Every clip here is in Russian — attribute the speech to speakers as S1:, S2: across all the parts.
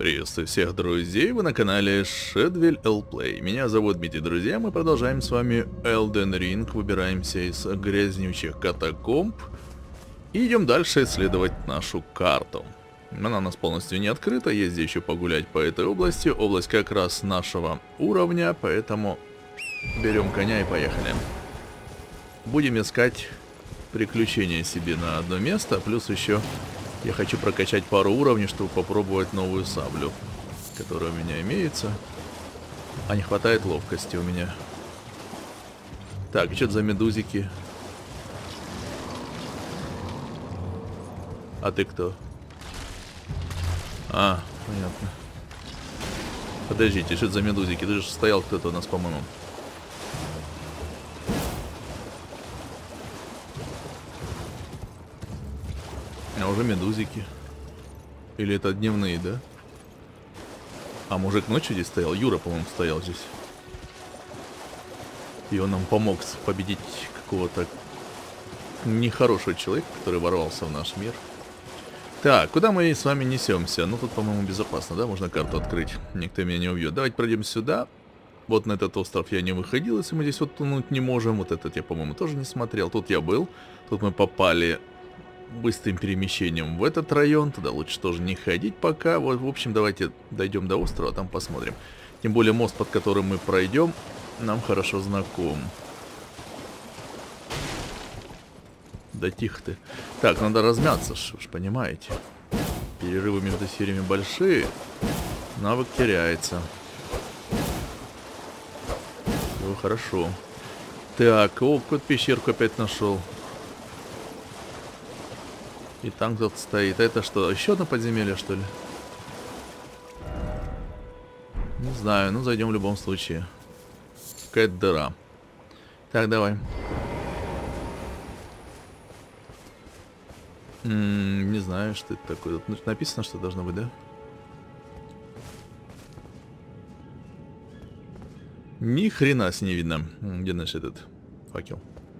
S1: Приветствую всех друзей, вы на канале Shadwell Play. Меня зовут Дмитрий, друзья, мы продолжаем с вами Elden Ring, выбираемся из грязнючих катакомб и идем дальше исследовать нашу карту. Она у нас полностью не открыта, есть где еще погулять по этой области, область как раз нашего уровня, поэтому берем коня и поехали. Будем искать приключения себе на одно место, плюс еще... Я хочу прокачать пару уровней, чтобы попробовать новую саблю, которая у меня имеется. А не хватает ловкости у меня. Так, что это за медузики? А ты кто? А, понятно. Подождите, что это за медузики? Ты же стоял кто-то у нас, по-моему. А уже медузики. Или это дневные, да? А мужик ночью здесь стоял? Юра, по-моему, стоял здесь. И он нам помог победить какого-то нехорошего человека, который ворвался в наш мир. Так, куда мы с вами несемся? Ну, тут, по-моему, безопасно, да? Можно карту открыть. Никто меня не убьет. Давайте пройдем сюда. Вот на этот остров я не выходил, если мы здесь вот тонуть не можем. Вот этот я, по-моему, тоже не смотрел. Тут я был. Тут мы попали... быстрым перемещением в этот район. Туда лучше тоже не ходить пока. Вот, в общем, давайте дойдем до острова, там посмотрим. Тем более мост, под которым мы пройдем, нам хорошо знаком. Да тихо ты. Так, надо размяться, уж понимаете. Перерывы между сериями большие. Навык теряется. Все хорошо. Так, о, какую-то пещерку опять нашел. И там кто-то стоит. А это что, еще одно подземелье, что ли? Не знаю, ну зайдем в любом случае. Какая-то дыра. Так, давай. Не знаю, что это такое. Тут написано, что должно быть, да? Ни хрена с не видно. Где наш этот факел?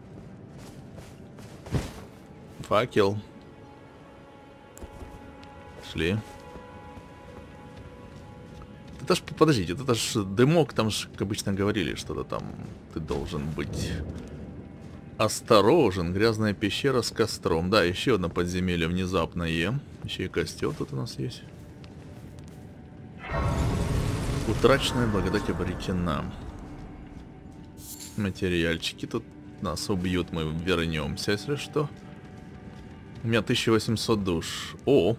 S1: Факел. Шли. Это ж, подождите, это ж дымок, там же, как обычно говорили, что-то там ты должен быть осторожен. Грязная пещера с костром. Да, еще одно подземелье внезапное. Еще и костер тут у нас есть. Утраченная благодать обретена. Материальчики тут нас убьют, мы вернемся, если что. У меня 1800 душ. О!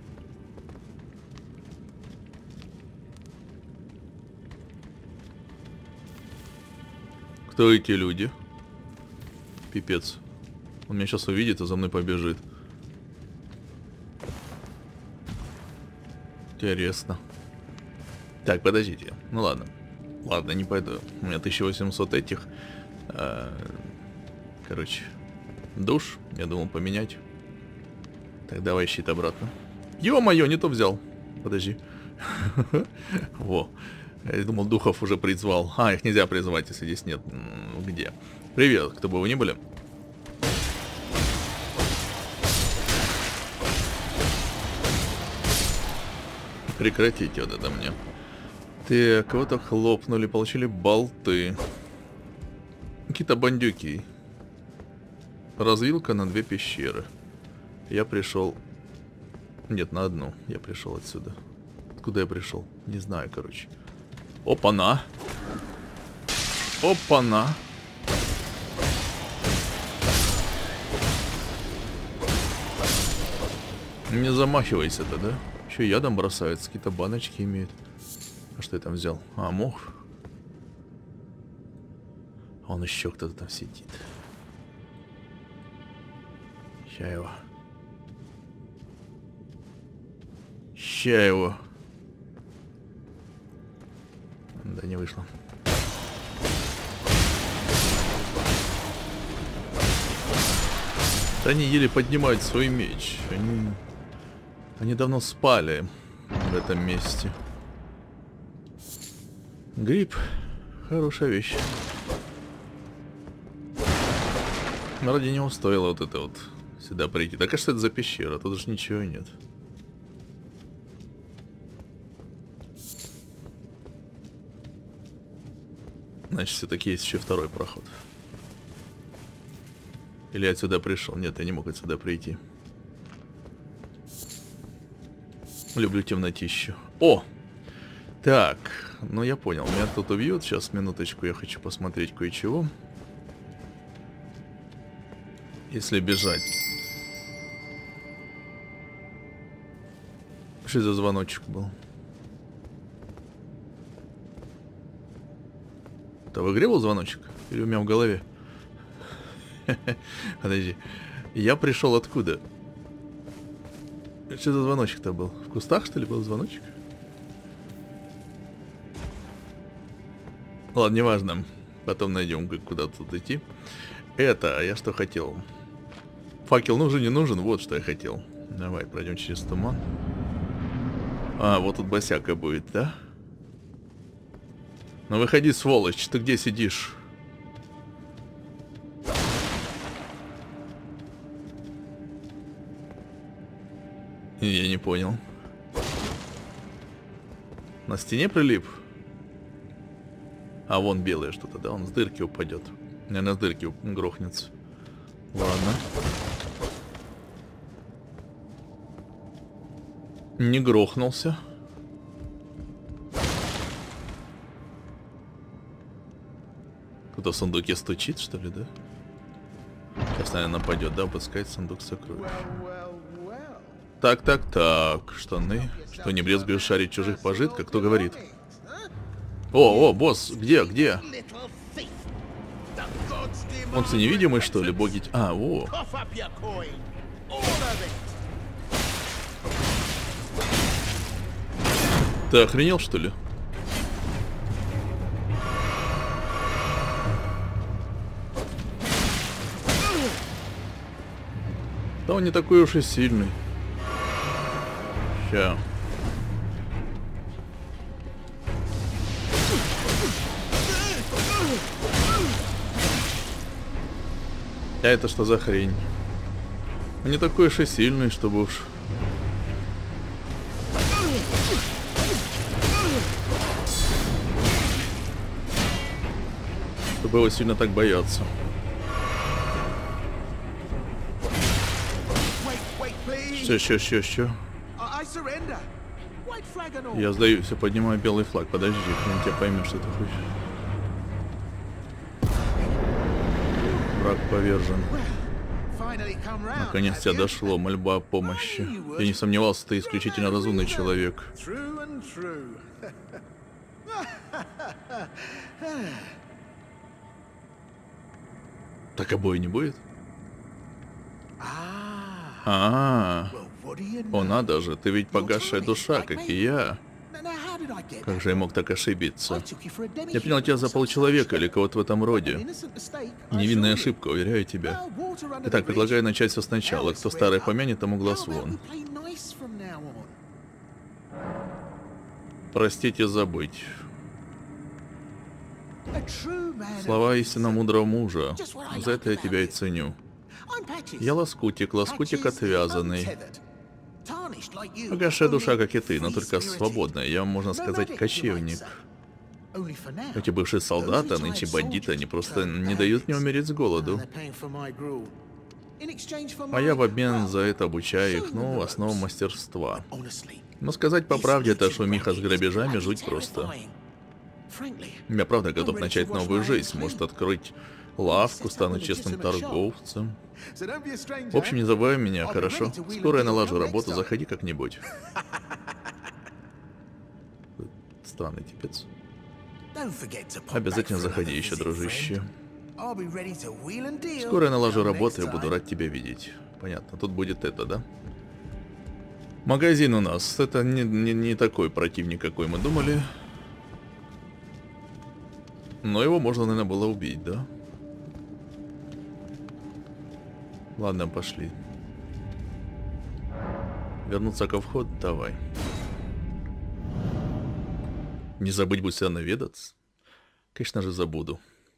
S1: Кто эти люди? Пипец. Он меня сейчас увидит и за мной побежит. Интересно. Так, подождите. Ну ладно. Ладно, не пойду. У меня 1800 этих. Короче. Душ. Я думал поменять. Так, давай щит обратно. Ё-моё, не то взял. Подожди. Во. Я думал, духов уже призвал. А, их нельзя призвать, если здесь нет. Где? Привет, кто бы вы ни были. Прекратите вот это мне. Так, кого-то хлопнули, получили болты. Какие-то бандюки. Развилка на 2 пещеры. Я пришел... Нет, на одну. Я пришел отсюда. Откуда я пришел? Не знаю, короче. Опа-на. Опа-на. Не замахивайся-то, да? Еще ядом бросаются, какие-то баночки имеют. А что я там взял? А, мох. А он еще кто-то там сидит. Ща его. Ща его. Да не вышло. Они еле поднимают свой меч. Они давно спали в этом месте. Гриб. Хорошая вещь. Ради него стоило вот это вот сюда прийти. Так а что это за пещера? Тут же ничего нет. Значит, все-таки есть еще второй проход. Или я отсюда пришел? Нет, я не мог отсюда прийти. Люблю темнотищу. О! Так, ну я понял. Меня тут убьют. Сейчас, минуточку, я хочу посмотреть кое-чего. Если бежать. Что за звоночек был? Это в игре был звоночек? Или у меня в голове? Подожди. Я пришел откуда? Что за звоночек-то был? В кустах, что ли, был звоночек? Ладно, неважно. Потом найдем, как куда-то тут идти. Это, а я что хотел? Факел нужен, не нужен? Вот что я хотел. Давай, пройдем через туман. А, вот тут босяка будет, да? Ну выходи, сволочь, ты где сидишь? Я не понял. На стене прилип? А вон белое что-то, да? Он с дырки упадет. Наверное, с дырки грохнется. Ладно. Не грохнулся. Кто-то в сундуке стучит, что ли, да? Сейчас, наверное, нападет, да? Обыскать сундук сокровищ. Так, так, так. Штаны. Что, не брезгуешь шарить чужих пожитках? Кто говорит? О, босс, где? Он что, невидимый, что ли? Боги... А, о. Ты охренел, что ли? Да он не такой уж и сильный. Ща. А это что за хрень? Он не такой уж и сильный, чтобы уж... Чтобы его сильно так бояться. Что? Я сдаюсь, я поднимаю белый флаг. Подожди, он тебя поймет, что ты хочешь. Враг повержен. Наконец тебя дошло, мольба о помощи. Я не сомневался, ты исключительно разумный человек. Так обои не будет? О, надо же, ты ведь погасшая душа, как и я. Как же я мог так ошибиться? Я принял тебя за получеловека или кого-то в этом роде. Невинная ошибка, уверяю тебя. Итак, предлагаю начать все сначала. Кто старый помянет, тому глаз вон. Простите, забыть. Слова истинно мудрого мужа. За это я тебя и ценю. Я лоскутик отвязанный. Погасшая душа, как и ты, но только свободная. Я, можно сказать, кочевник. Эти бывшие солдаты, а нынче бандиты, они просто не дают мне умереть с голоду. А я в обмен за это обучаю их, ну, основам мастерства. Но сказать по правде, эта шумиха с грабежами жуть просто. Я правда готов начать новую жизнь, может открыть лавку, стану честным торговцем. В общем, не забывай меня, хорошо? Скоро я налажу работу, заходи как-нибудь. Странный типец. Обязательно заходи еще, дружище. Скоро я налажу работу и буду рад тебя видеть. Понятно, тут будет это, да? Магазин у нас. Это не такой противник, какой мы думали. Но его можно, наверное, было убить, да? Ладно, пошли. Вернуться ко входу? Давай. Не забыть будь сюда наведаться? Конечно же, забуду.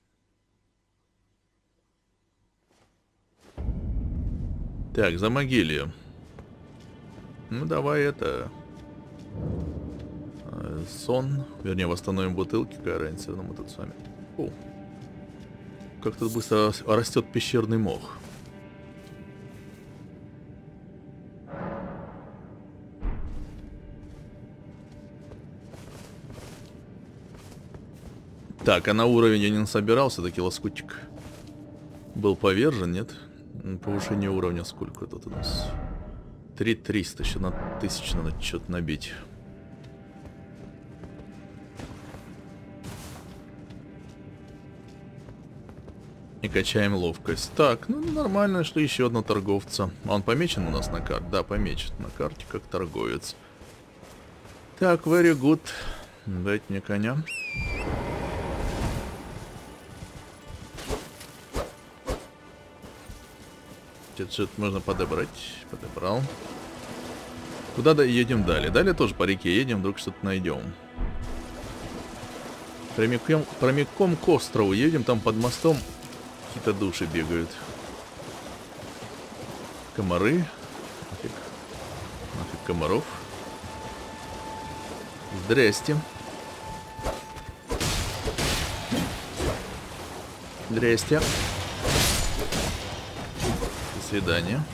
S1: Так, за могилье. Ну, давай это... Сон. Вернее, восстановим бутылки, какая разница, но мы тут с вами. О, как тут быстро растет пещерный мох. Так, а на уровень я не собирался, таки лоскутик был повержен, нет? Повышение уровня сколько тут у нас? 3300, еще на 1000 надо что-то набить. И качаем ловкость. Так, ну нормально, что еще одного торговца. А он помечен у нас на карте? Да, помечен на карте как торговец. Так, very good. Дайте мне коня. Что-то можно подобрать. Подобрал. Куда едем далее? Далее тоже по реке едем, вдруг что-то найдем. Прямиком к острову едем, там под мостом какие-то души бегают. Комары. Нафиг комаров. Здрасте. Здрасте. До свидания.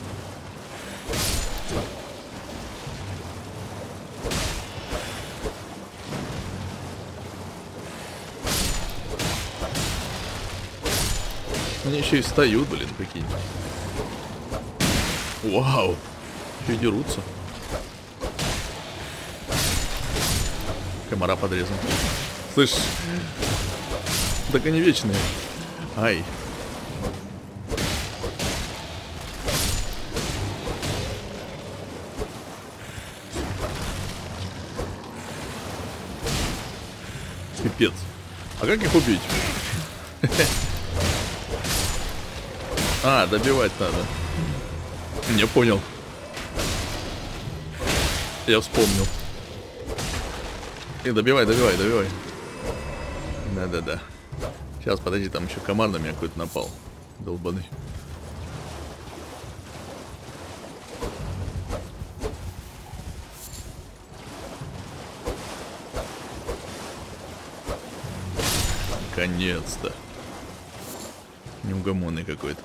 S1: Они еще и встают, блин, прикинь. Вау. Еще и дерутся. Комара подрезан. Слышь, так они вечные. Ай. Пипец. А как их убить? А, добивать надо. Не понял. Я вспомнил. И добивай. Да. Сейчас, подожди, там еще комар на меня какой-то напал. Долбаный. Наконец-то. Неугомонный какой-то.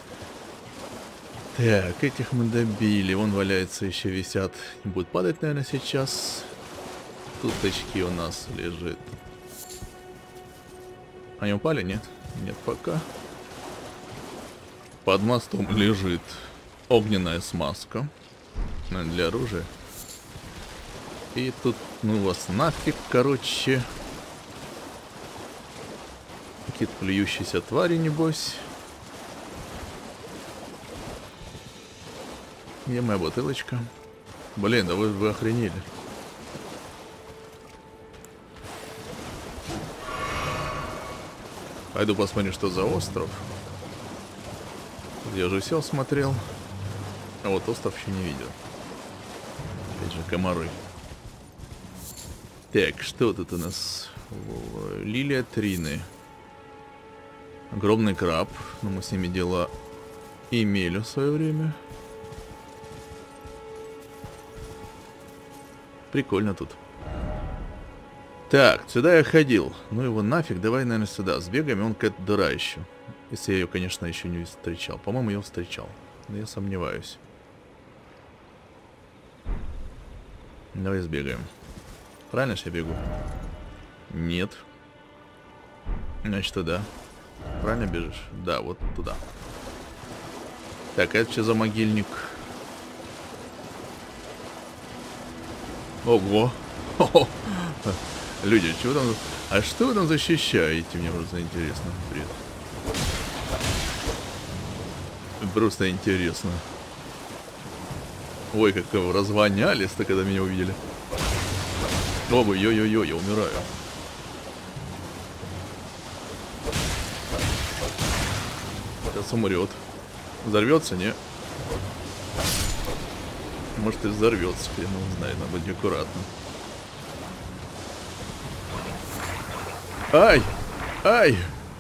S1: Так, этих мы добили. Вон валяется, еще висят. Не будут падать, наверное, сейчас. Тут очки у нас лежит. Они упали? Нет? Нет пока. Под мостом лежит огненная смазка. Для оружия. И тут, ну вас нафиг, короче. Какие-то плюющиеся твари, небось. Где моя бутылочка? Блин, да вы охренели. Пойду посмотрю, что за остров. Я же все смотрел. А вот остров еще не видел. Опять же, комары. Так, что тут у нас? Лилия Трины. Огромный краб. Но мы с ними дела имели в свое время. Прикольно тут. Так, сюда я ходил. Ну его нафиг, давай, наверное, сюда. Сбегаем, и он какая-то дыра еще. Если я ее, конечно, еще не встречал. По-моему, ее встречал. Но я сомневаюсь. Давай сбегаем. Правильно же я бегу? Нет. Значит, туда. Правильно бежишь? Да, вот туда. Так, а это что за могильник? Ого! Хо-хо. Люди, чего там... А что вы там защищаете? Мне просто интересно. Привет. Просто интересно. Ой, как развонялись-то, когда меня увидели. Оба, ё-ё-ё, я умираю. Сейчас умрет. Взорвется, не? Может и взорвется, хрен его знает, надо быть аккуратно. Ай! Ай!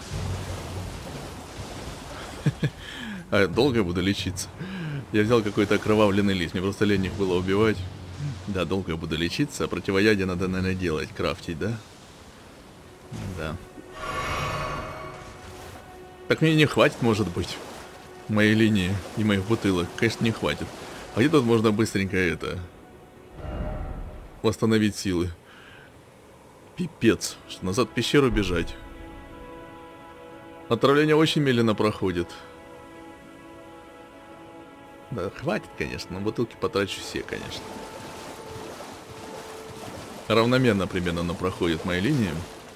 S1: А долго я буду лечиться? Я взял какой-то окровавленный лист, мне просто лень их было убивать. Да, долго я буду лечиться, а противоядие надо, наверное, делать, крафтить, да? Да. Так мне не хватит, может быть, моей линии и моих бутылок. Конечно, не хватит. А где тут можно быстренько это... восстановить силы? Пипец. Что назад в пещеру бежать. Отравление очень медленно проходит. Да, хватит, конечно. На бутылки потрачу все, конечно. Равномерно примерно она проходит мои линии.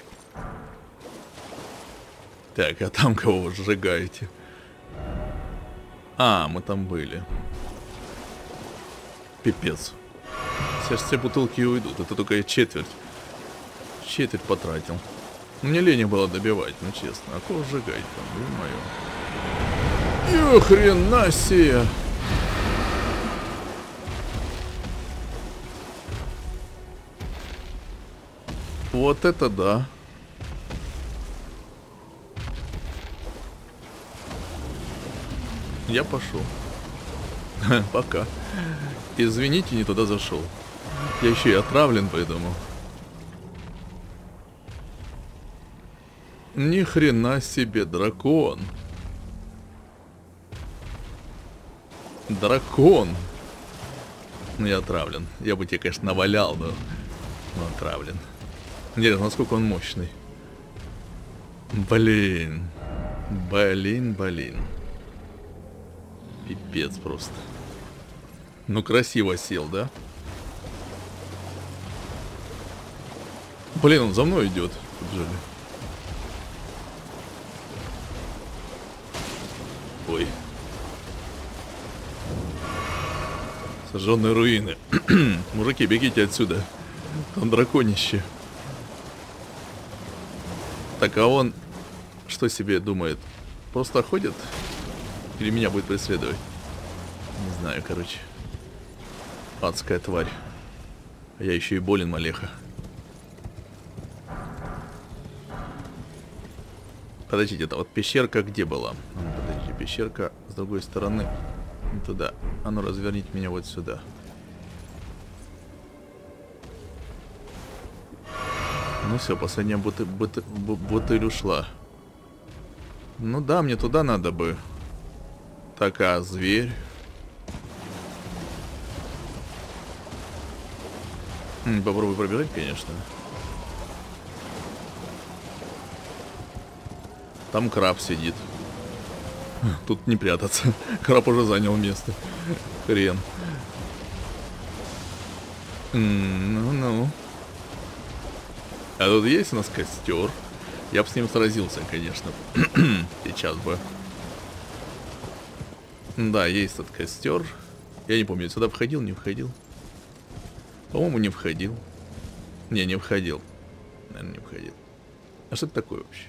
S1: Так, а там кого вы сжигаете? А, мы там были. Пипец. Сейчас все бутылки и уйдут. Это только я четверть потратил. Мне лень было добивать, ну честно. А кого сжигать там, ё-моё. Хрена себе! Вот это да. Я пошел. Пока. Извините, не туда зашел. Я еще и отравлен, поэтому. Ни хрена себе, дракон. Дракон. Ну я отравлен. Я бы тебе, конечно, навалял, но отравлен. Интересно, насколько он мощный. Блин. Блин. Пипец просто. Ну красиво сел, да? Блин, он за мной идет. Ой. Сожженные руины. Мужики, бегите отсюда. Там драконище. Так, а он что себе думает? Просто ходит? Или меня будет преследовать? Не знаю, короче. Адская тварь. А я еще и болен, малеха. Подождите, это вот пещерка где была? Подождите, пещерка с другой стороны. Туда. А ну разверните меня вот сюда. Ну все, последняя бутыль ушла. Ну да, мне туда надо бы. Так, а зверь? Попробуй пробежать, конечно. Там краб сидит. Тут не прятаться. Краб уже занял место. Хрен. Ну. А тут есть у нас костер. Я бы с ним сразился, конечно. Сейчас бы. Да, есть тут костер. Я не помню, сюда входил, не входил. По-моему, не входил. Не входил. Наверное, не входил. А что это такое вообще?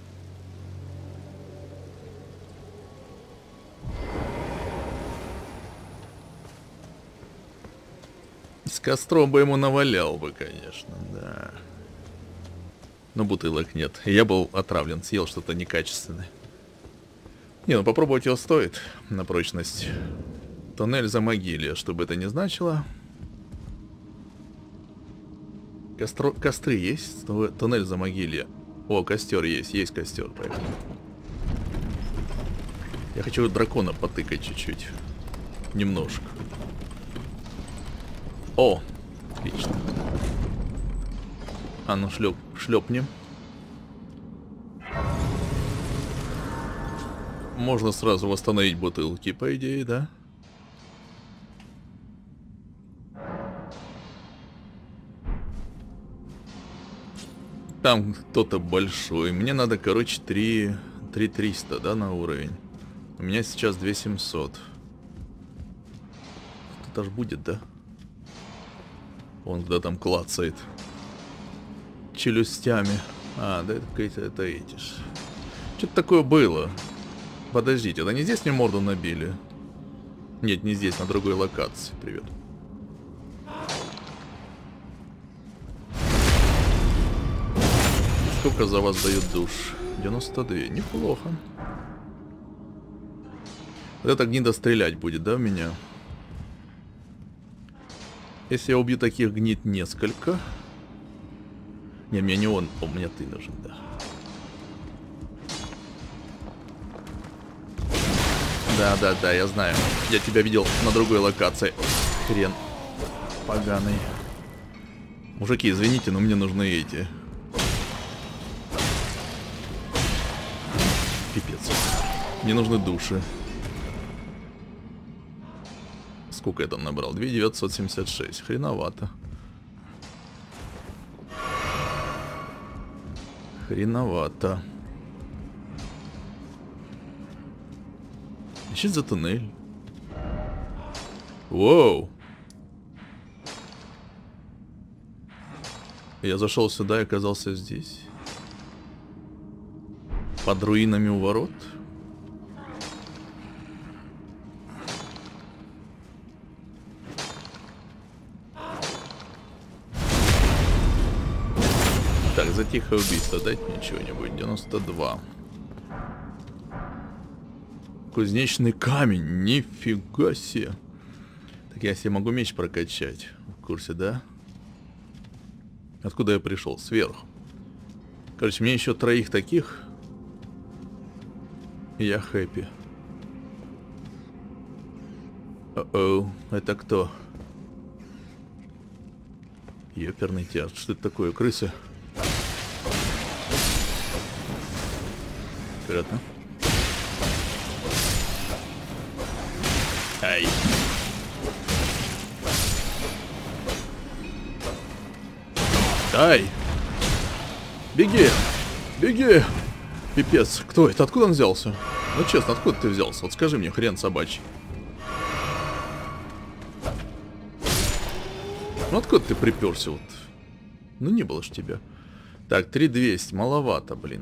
S1: С костром бы ему навалял бы, конечно, да. Но бутылок нет. Я был отравлен, съел что-то некачественное. Не, ну попробовать его стоит на прочность. Туннель за могиле, что бы это ни значило. Костры есть? Туннель за могиле. О, костер есть костер, поэтому. Я хочу дракона потыкать чуть-чуть. Немножко. О, отлично. А ну шлепнем. Можно сразу восстановить бутылки, по идее, да? Там кто-то большой. Мне надо, короче, 3300, да, на уровень. У меня сейчас 2700. Кто-то аж будет, да? Он когда там клацает челюстями. А, да это эти ж. Что-то такое было. Подождите, это не здесь мне морду набили? Нет, не здесь, на другой локации. Привет. Сколько за вас дают душ? 92. Неплохо. Вот эта гнида стрелять будет, да, в меня? Если я убью таких гнид несколько... Не, мне не он, мне ты нужен, да. Да, я знаю. Я тебя видел на другой локации. Хрен поганый. Мужики, извините, но мне нужны эти. Пипец. Мне нужны души. Сколько я там набрал? 2976. Хреновато. Хреновато. Ищи за туннель. Воу. Я зашел сюда и оказался здесь. Под руинами у ворот. Так, за тихое убийство дать мне чего-нибудь. 92. Кузнечный камень. Нифига себе. Так я себе могу меч прокачать. В курсе, да? Откуда я пришел? Сверху. Короче, мне еще 3 таких. И я хэппи. О-оу, это кто? Ёперный театр. Что это такое? Крысы? Понятно. Ай. Ай! Беги! Беги! Пипец, кто это? Откуда он взялся? Ну честно, откуда ты взялся? Вот скажи мне, хрен собачий. Ну откуда ты приперся вот? Ну не было ж тебя. Так, 3200, маловато, блин.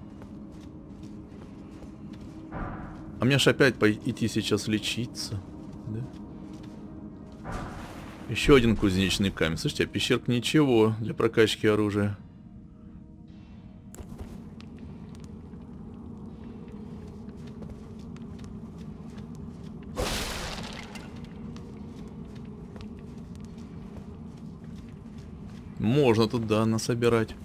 S1: А мне ж опять идти сейчас лечиться. Да? Еще один кузнечный камень. Слушайте, а пещерка ничего для прокачки оружия. Можно тут, да, насобирать.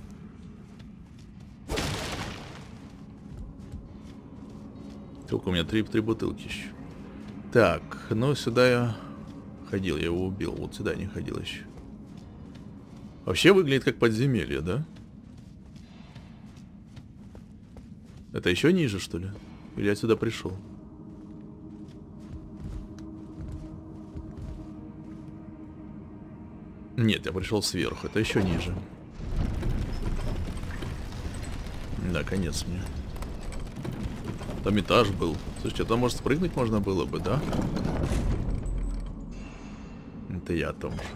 S1: Только у меня 3 бутылки еще. Так, ну сюда я ходил, я его убил. Вот сюда не ходил еще. Вообще выглядит как подземелье, да? Это еще ниже, что ли? Или я сюда пришел? Нет, я пришел сверху. Это еще ниже. Да, конец мне. Там этаж был. Слушайте, там, может, спрыгнуть можно было бы, да? Это я там же.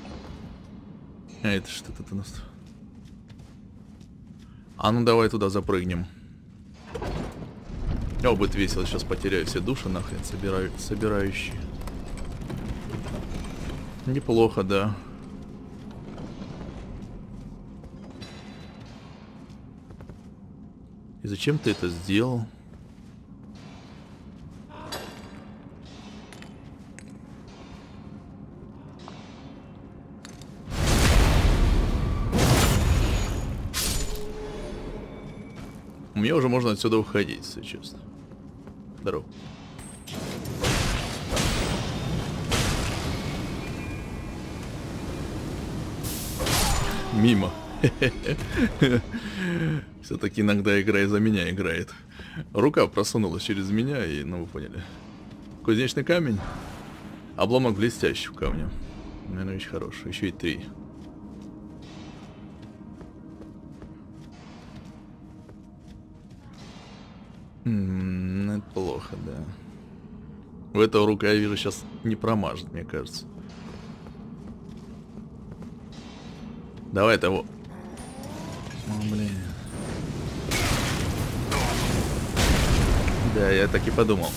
S1: А это что тут у нас? А ну давай туда запрыгнем. О, будет весело. Сейчас потеряю все души нахрен собирающие. Неплохо, да. И зачем ты это сделал? Мне уже можно отсюда уходить, если честно. Здорово. Мимо. Все-таки иногда игра за меня играет. Рука просунулась через меня, и, ну, вы поняли. Кузнечный камень. Обломок блестящего камня. Наверное, очень хороший. Еще и 3. Это плохо, да. В этого рука, я вижу, сейчас не промажет, мне кажется. Давай того. О, блин. Да, я так и подумал.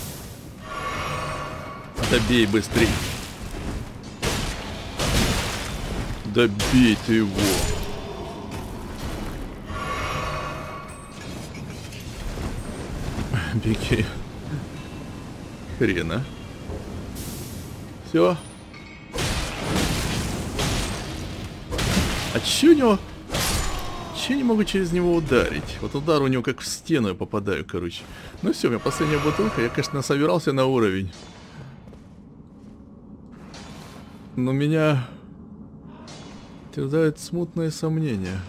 S1: Добей быстрей. Добей ты его. Беги. Хрена. Все. А че у него? вообще не могу через него ударить. Вот удар у него как в стену я попадаю, короче. Ну все, у меня последняя бутылка. Я, конечно, собирался на уровень. Но меня терзают смутные сомнения.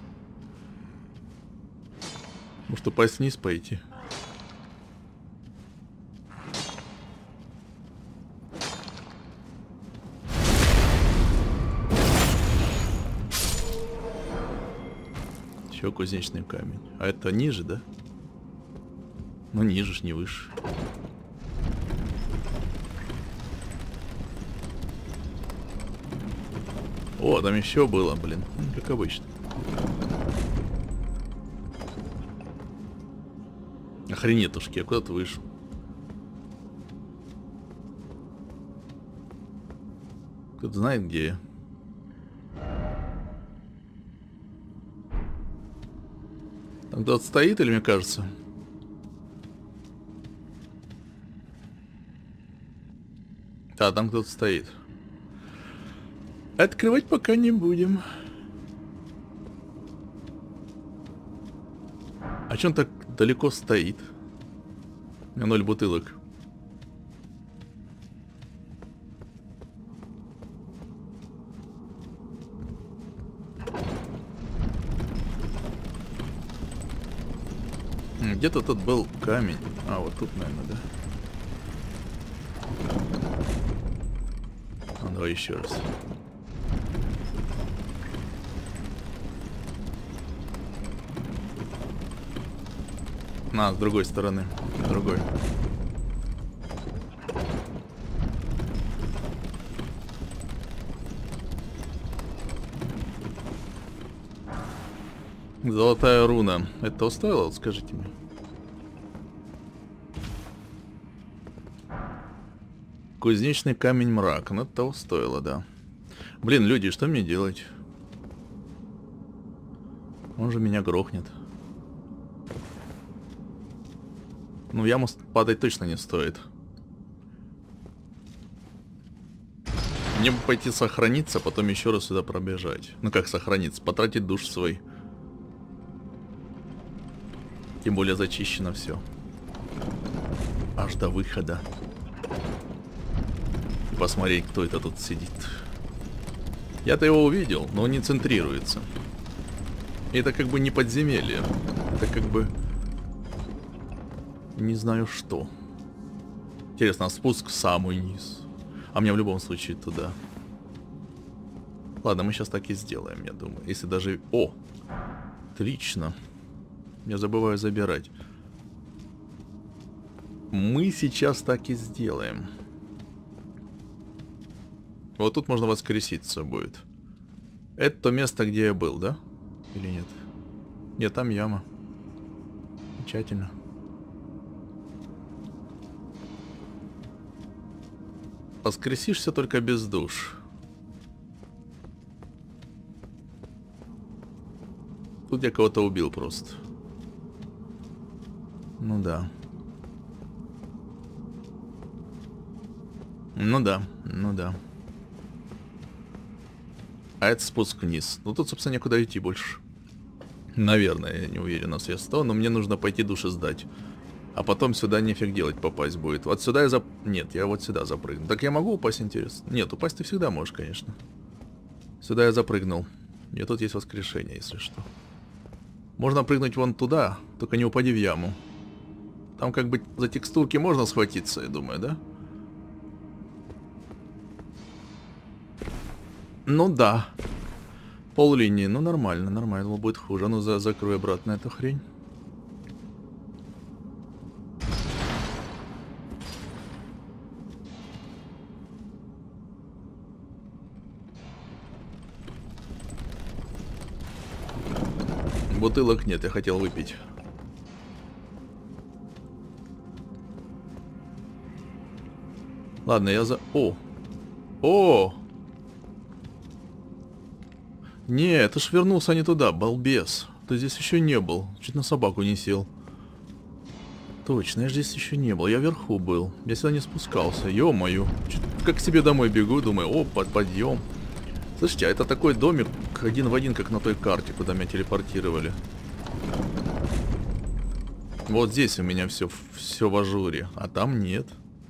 S1: Может, упасть вниз пойти? Еще кузнечный камень. А это ниже, да? Ну, ниже ж, не выше. О, там еще было, блин. Как обычно. Охренетушки, я куда-то вышел. Кто-то знает, где я. Там кто-то стоит, или мне кажется? Да, там кто-то стоит. Открывать пока не будем. А че он так далеко стоит? У меня 0 бутылок. Где-то тут был камень. А, вот тут, наверное, да. А, давай еще раз. На, с другой стороны. С другой. Золотая руна. Это стоило? Скажите мне. Кузнечный камень мрак. Ну, это того стоило, да. Блин, люди, что мне делать? Он же меня грохнет. Ну, в яму падать точно не стоит. Мне бы пойти сохраниться, потом еще раз сюда пробежать. Ну, как сохраниться? Потратить душ свой. Тем более зачищено все. Аж до выхода. И посмотреть, кто это тут сидит. Я-то его увидел, но он не центрируется. И это как бы не подземелье. Это как бы... Не знаю что. Интересно, а спуск в самый низ. А мне в любом случае туда. Ладно, мы сейчас так и сделаем, я думаю. Если даже... О! Отлично. Я забываю забирать. Мы сейчас так и сделаем. Вот тут можно воскреситься будет. Это то место, где я был, да? Или нет? Нет, там яма. Замечательно. Воскресишься только без душ. Тут я кого-то убил просто. Ну да. Ну да, ну да. А это спуск вниз. Ну тут, собственно, некуда идти больше. Наверное, я не уверен на все 100, но мне нужно пойти души сдать. А потом сюда нефиг делать, попасть будет. Вот сюда я Нет, я вот сюда запрыгну. Так я могу упасть, интересно? Нет, упасть ты всегда можешь, конечно. Сюда я запрыгнул. И тут есть воскрешение, если что. Можно прыгнуть вон туда, только не упади в яму. Там как бы за текстурки можно схватиться, я думаю, да? Ну да. Пол линии, ну нормально, нормально, думал, будет хуже. Ну закрой обратно эту хрень. Бутылок нет, я хотел выпить. Ладно, я за... О! О! Не, ты ж вернулся не туда, балбес. Ты здесь еще не был. Чуть на собаку не сел. Точно, я здесь еще не был. Я вверху был. Я сюда не спускался. Ё-моё. Как к себе домой бегу, думаю, о, подъем. Слушайте, а это такой домик один в один, как на той карте, куда меня телепортировали. Вот здесь у меня все в ажуре, а там нет.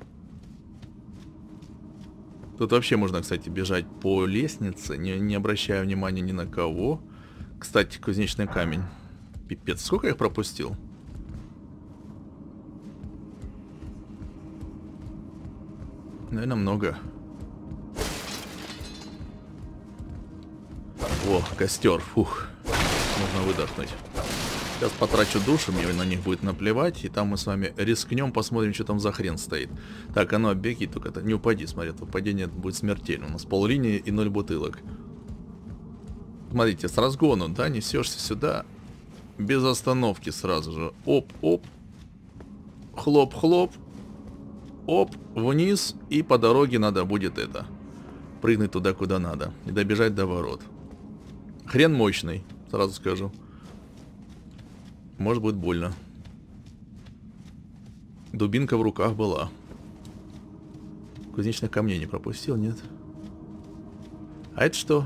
S1: Тут вообще можно, кстати, бежать по лестнице, не обращая внимания ни на кого. Кстати, кузнечный камень. Пипец, сколько я их пропустил? Наверное, много. О, костер, фух. Можно выдохнуть. Сейчас потрачу душу, мне на них будет наплевать. И там мы с вами рискнем, посмотрим, что там за хрен стоит. Так, оно беги, только это не упади, смотри, это падение будет смертельно. У нас пол-линии и 0 бутылок. Смотрите, с разгону, да, несешься сюда. Без остановки сразу же. Оп-оп. Хлоп-хлоп. Оп, вниз. И по дороге надо будет это. Прыгнуть туда, куда надо. И добежать до ворот. Хрен мощный, сразу скажу. Может быть больно. Дубинка в руках была. Кузнечных камней не пропустил, нет? А это что?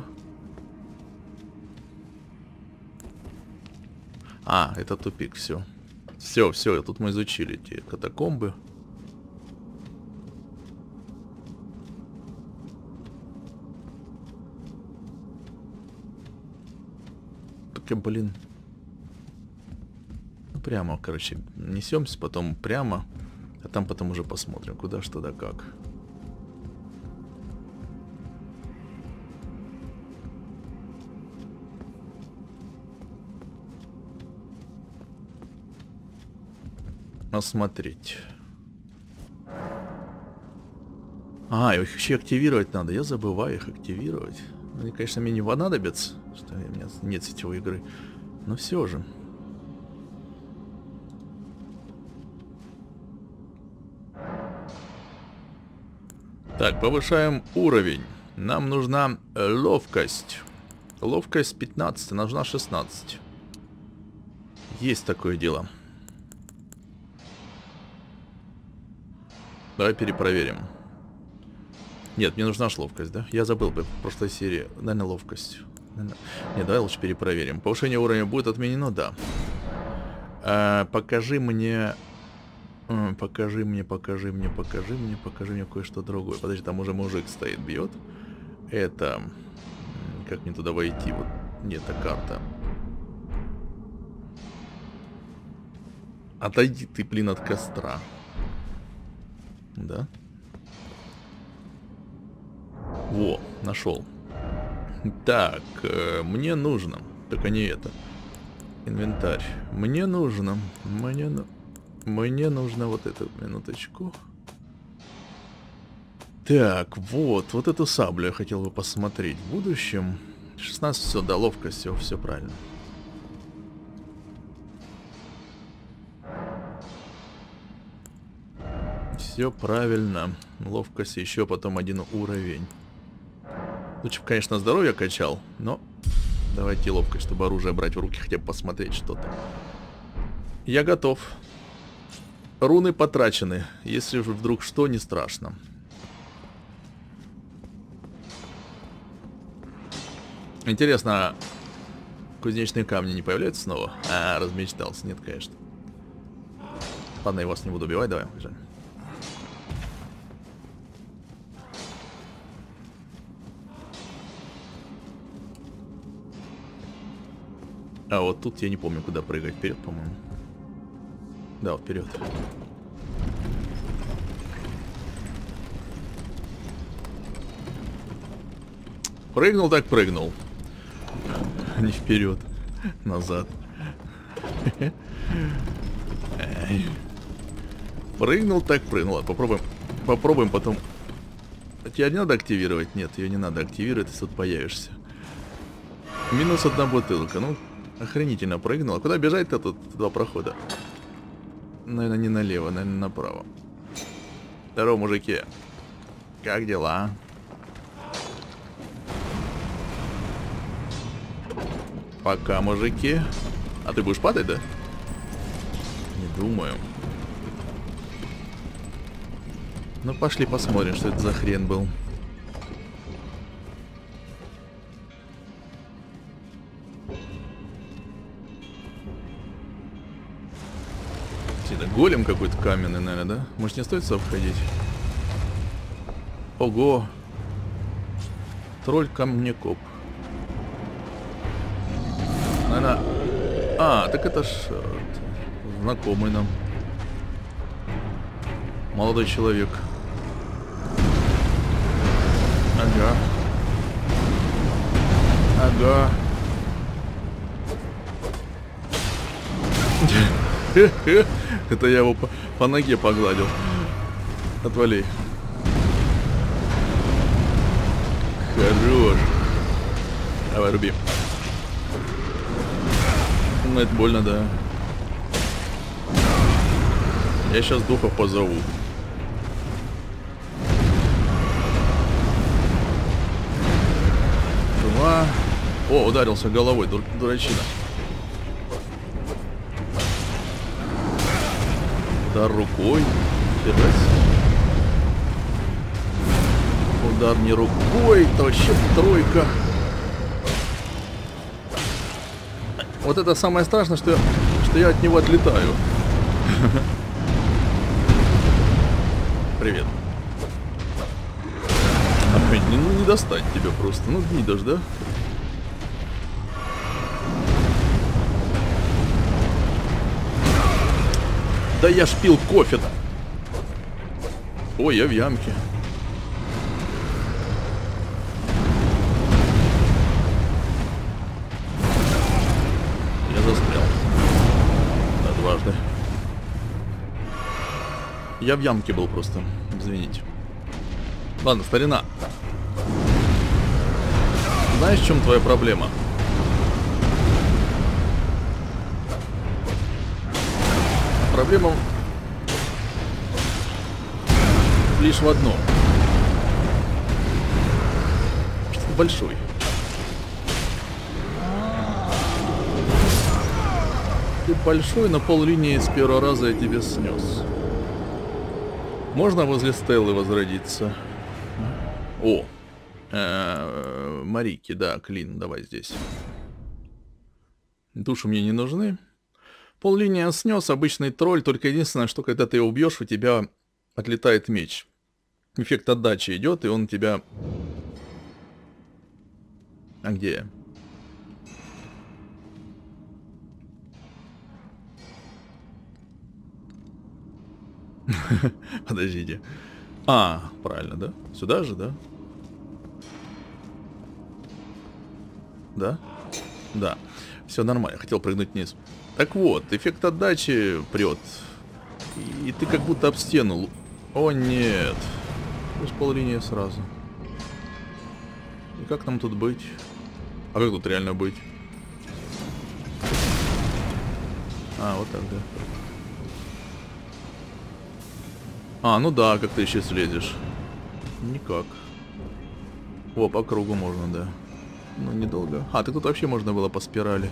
S1: А, это тупик, все. Все, тут мы изучили эти катакомбы. Так, блин. Ну, прямо, короче, несемся, потом прямо. А там потом уже посмотрим, куда, что да как. Осмотреть. А, их еще активировать надо. Я забываю их активировать. Они, конечно, мне не понадобятся, что у меня нет сетевой игры. Но все же. Так, повышаем уровень. Нам нужна ловкость. Ловкость 15, нужна 16. Есть такое дело. Давай перепроверим. Нет, мне нужна аж ловкость, да? Я забыл в прошлой серии. Наверное, ловкость. Нет, давай лучше перепроверим. Повышение уровня будет отменено, да. Покажи мне кое-что другое. Подожди, там уже мужик стоит, бьет. Это... Как мне туда войти? Вот. Нет, это карта. Отойди ты, блин, от костра. Да? Во, нашел. Так, мне нужно. Только не это. Инвентарь. Мне нужно вот эту минуточку. Так, вот эту саблю я хотел бы посмотреть в будущем. 16, все, да, ловкость, все правильно. Все правильно. Ловкость еще потом 1 уровень. Лучше бы, конечно, здоровье качал, но давайте ловкость, чтобы оружие брать в руки, хотя бы посмотреть что-то. Я готов. Руны потрачены. Если же вдруг что, не страшно. Интересно, кузнечные камни не появляются снова? А, размечтался. Нет, конечно. Ладно, я вас не буду убивать, давай, бежим. А вот тут я не помню, куда прыгать. Вперед, по-моему. Да, вот вперед. Прыгнул так прыгнул. Не вперед. Назад. Прыгнул так прыгнул. Попробуем потом. Тебя не надо активировать? Нет, ее не надо активировать, если тут появишься. Минус 1 бутылка. Ну, охренительно прыгнула. Куда бежать-то тут 2 прохода? Наверное, не налево, наверное, направо. Здорово, мужики. Как дела? Пока, мужики. А ты будешь падать, да? Не думаю. Ну, пошли посмотрим, что это за хрен был. Это голем какой-то каменный, наверное, да? Может, не стоит сюда входить? Ого! Тролль камнекоп. Наверное... А, так это ж... знакомый нам. Молодой человек. Ага. Ага. Это я его по ноге погладил. Отвали. Хорош. Давай, руби. Ну, это больно, да. Я сейчас духов позову. Два. О, ударился головой, дурачина. Удар рукой. Удар не рукой, это вообще тройка. Вот это самое страшное, что я от него отлетаю. Привет. Ну не достать тебя просто. Ну гнидаш, да? Да я ж пил кофе-то. Ой, я в ямке. Я застрял. Да, дважды. Я в ямке был просто. Извините. Ладно, старина. Знаешь, в чем твоя проблема? Проблема лишь в одном. Большой. Ты большой, на пол-линии с первого раза я тебе снес. Можно возле Стеллы возродиться? О! Марики, да, Клин, давай здесь. Души мне не нужны. Пол-линия снес, обычный тролль, только единственное, что когда ты его убьешь, у тебя отлетает меч. Эффект отдачи идет, и он тебя... А где я? Подождите. А, правильно, да? Сюда же, да? Да? Да. Все нормально, хотел прыгнуть вниз. Так вот, эффект отдачи прет. И ты как будто об стену. О нет. Плюс пол-линии сразу. И как нам тут быть? А как тут реально быть? А, вот так, да. А, ну да, как ты еще слезешь. Никак. О, по кругу можно, да. Ну, недолго. А, так тут вообще можно было по спирали.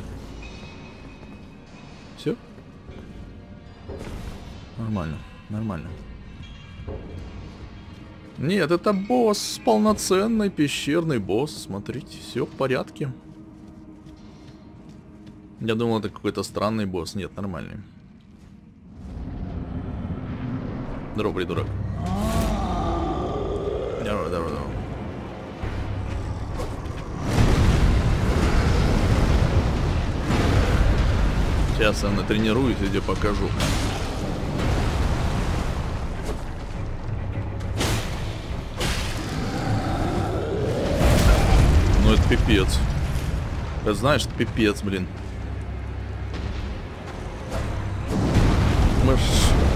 S1: Все? Нормально, нормально. Нет, это босс, полноценный пещерный босс. Смотрите, все в порядке. Я думал, это какой-то странный босс. Нет, нормальный. Здорово, придурок. Здорово, здорово, здорово. Сейчас я натренируюсь и тебе покажу. Ну это пипец. Ты знаешь, это пипец, блин. Мы ж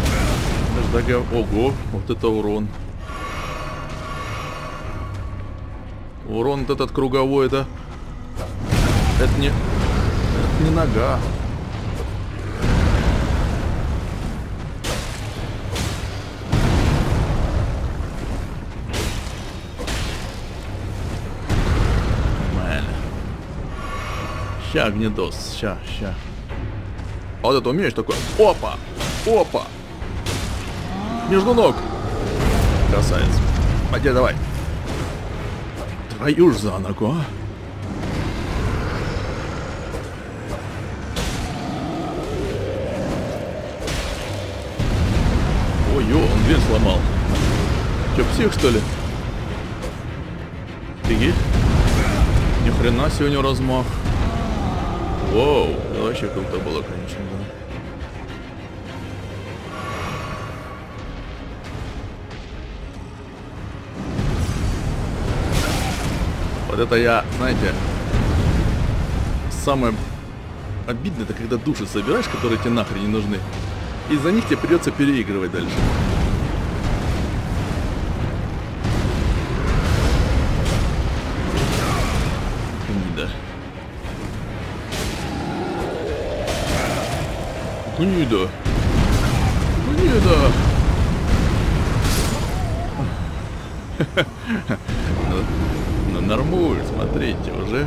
S1: Ого, вот это урон. Урон вот этот круговой, да? Это не нога. Нормально. Ща, гнедос, ща. А вот это умеешь такое? Опа! Опа! Между ног. Красавец. Пойди, давай. Твою ж за ногу, а? Дверь сломал. Че, псих, что ли? Офигеть. Ни хрена себе у него размах. Воу, это вообще круто было, конечно, да. Вот это я, знаете, самое обидное, это когда души собираешь, которые тебе нахрен не нужны. Из-за них тебе придется переигрывать дальше. Гнида. Гнида. Гнида. Ну, нормуль, смотрите, уже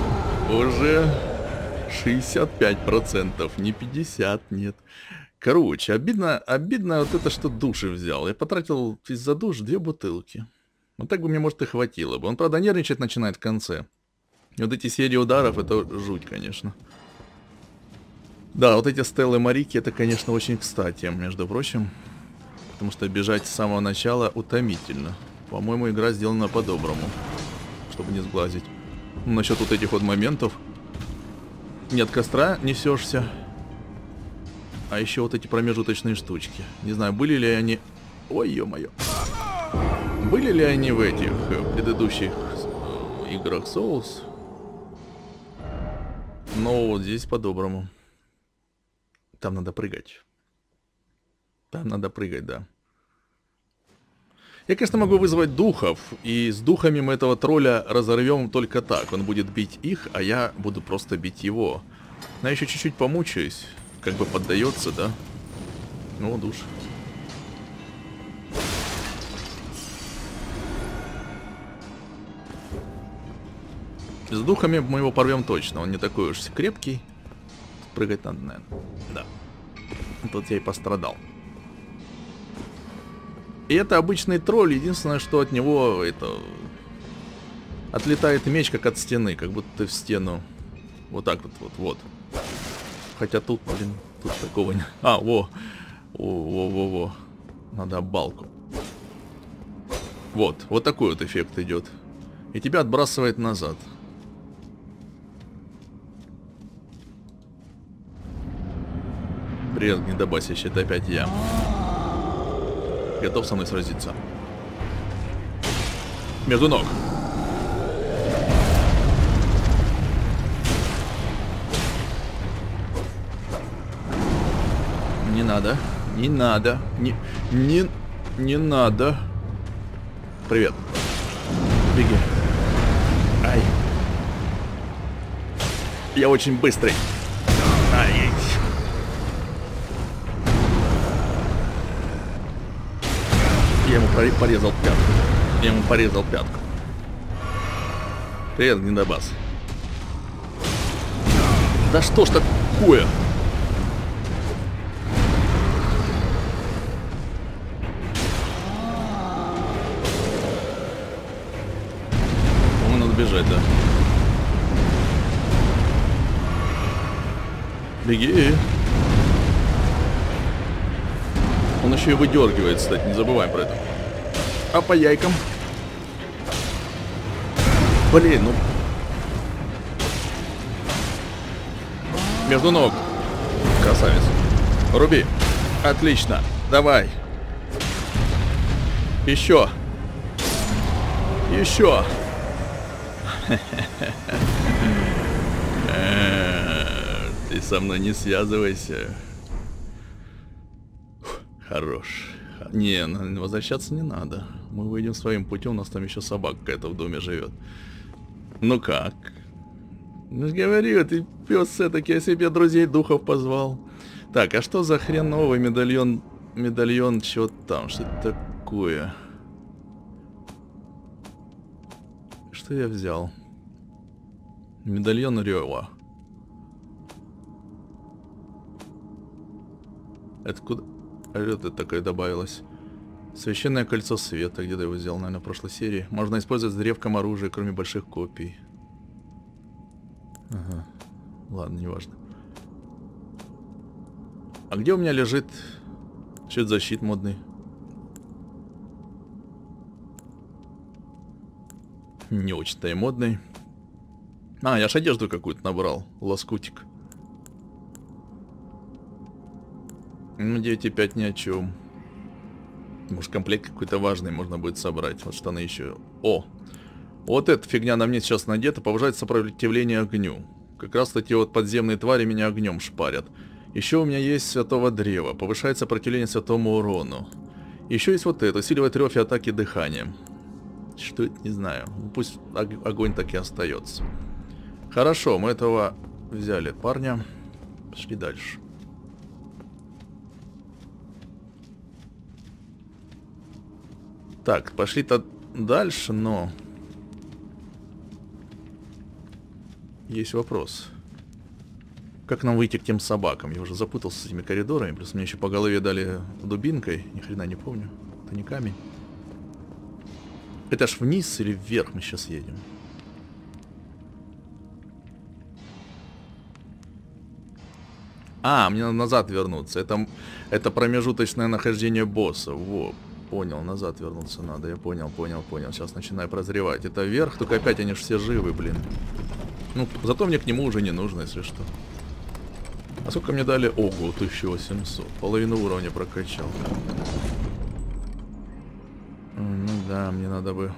S1: 65%, не 50, нет. Короче, обидно вот это, что души взял. Я потратил из-за душ 2 бутылки. Вот так бы мне, может, и хватило бы. Он, правда, нервничать начинает в конце. И вот эти серии ударов, это жуть, конечно. Да, вот эти Стеллы Марики, это, конечно, очень кстати, между прочим. Потому что бежать с самого начала утомительно. По-моему, игра сделана по-доброму. Чтобы не сглазить. Ну, насчет вот этих вот моментов. Нет костра, несешься. А еще вот эти промежуточные штучки. Не знаю, были ли они... Ой, ё-моё. Были ли они в этих предыдущих играх Souls? Но вот здесь по-доброму. Там надо прыгать. Там надо прыгать, да. Я, конечно, могу вызвать духов, и с духами мы этого тролля разорвем только так. Он будет бить их, а я буду просто бить его. Но я еще чуть-чуть помучаюсь. Как бы поддается, да? Ну, душ. С духами мы его порвем точно. Он не такой уж крепкий. Прыгать надо, наверное. Да. Тут я и пострадал. И это обычный тролль. Единственное, что от него это... Отлетает меч, как от стены. Как будто ты в стену. Вот так вот. Хотя тут, блин, тут такого не... А, во. Во. Надо балку. Вот такой вот эффект идет. И тебя отбрасывает назад. Привет, гнедобасище, это опять я. Готов со мной сразиться? Между ног. Не надо. Не надо. Не надо. Привет. Беги. Ай. Я очень быстрый. Ай. Я ему порезал пятку. Привет, гнедобас. Да что ж такое? По-моему, надо бежать, да. Беги. Он еще и выдергивает, кстати, не забываем про это. А по яйкам? Блин, ну... Между ног. Красавец. Руби. Отлично. Давай. Еще. Еще. Ты со мной не связывайся. Хорош. Не, возвращаться не надо. Мы выйдем своим путем, у нас там еще собака какая-то в доме живет. Ну как? Ну говорю, ты пес все-таки, я себе друзей духов позвал. Так, а что за хреновый медальон? Медальон, что там? Что это такое? Что я взял? Медальон Рева. Это куда? А это такое добавилось. Священное кольцо света. Где-то его взял, наверное, в прошлой серии. Можно использовать с древком оружия, кроме больших копий. Ага. Ладно, неважно. А где у меня лежит щит-защит модный? Не очень-то и модный. А, я ж одежду какую-то набрал. Лоскутик. Ну, 9,5 ни о чем. Может, комплект какой-то важный можно будет собрать. Вот штаны еще. О! Вот эта фигня на мне сейчас надета. Повышает сопротивление огню. Как раз эти вот подземные твари меня огнем шпарят. Еще у меня есть святого древа. Повышает сопротивление святому урону. Еще есть вот это. Усиливает рев и атаки дыханием. Что это, не знаю. Пусть огонь так и остается. Хорошо, мы этого взяли парня. Пошли дальше. Так, пошли-то дальше, но... Есть вопрос. Как нам выйти к тем собакам? Я уже запутался с этими коридорами. Плюс мне еще по голове дали дубинкой. Ни хрена не помню. Это не камень. Это аж вниз или вверх мы сейчас едем? А, мне надо назад вернуться. Это промежуточное нахождение босса. Во, понял, назад вернуться надо. Я понял. Сейчас начинаю прозревать. Это вверх, только опять они же все живы, блин. Ну, зато мне к нему уже не нужно, если что. А сколько мне дали? Ого, 1800. Половину уровня прокачал. Ну да, мне надо бы...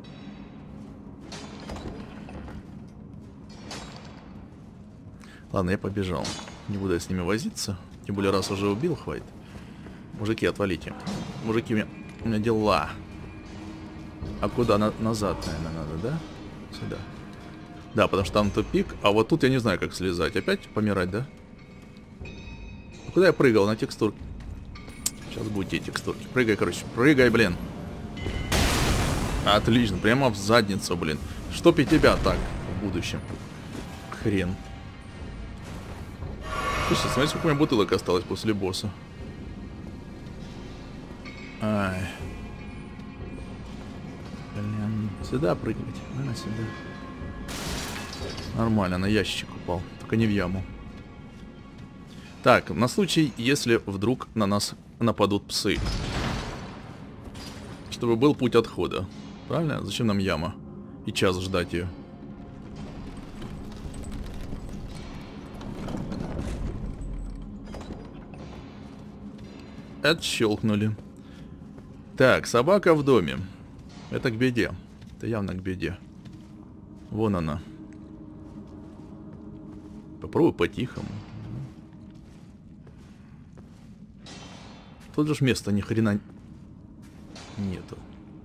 S1: Ладно, я побежал. Не буду я с ними возиться. Тем более, раз уже убил, хватит. Мужики, отвалите. Мужики, у меня дела. А куда? Назад, наверное, надо, да? Сюда. Да, потому что там тупик. А вот тут я не знаю, как слезать. Опять помирать, да? А куда я прыгал? На текстурке. Сейчас будут те текстурки. Прыгай, короче. Прыгай, блин. Отлично. Прямо в задницу, блин. Чтоб и тебя так в будущем. Хрен. Слушай, смотри, сколько у меня бутылок осталось после босса. Ай. Блин. Сюда прыгать. Наверное, сюда. Нормально, на ящичек упал. Только не в яму. Так, на случай, если вдруг на нас нападут псы. Чтобы был путь отхода. Правильно? Зачем нам яма? И час ждать ее. Отщелкнули. Так, собака в доме. Это к беде. Это явно к беде. Вон она. Попробуй по-тихому. Тут же места ни хрена нету.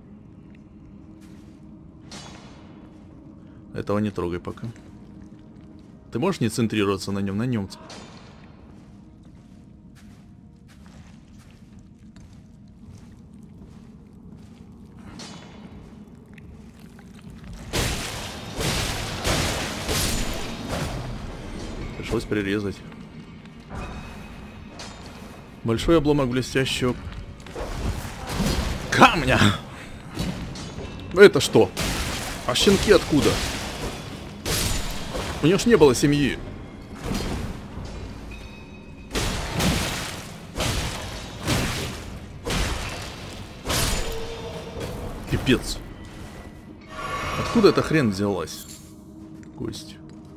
S1: Этого не трогай пока. Ты можешь не центрироваться на нем? На нем. Пришлось прирезать. Большой обломок блестящего камня. Это что? А щенки откуда? У него ж не было семьи. Пипец. Откуда эта хрень взялась? Кость.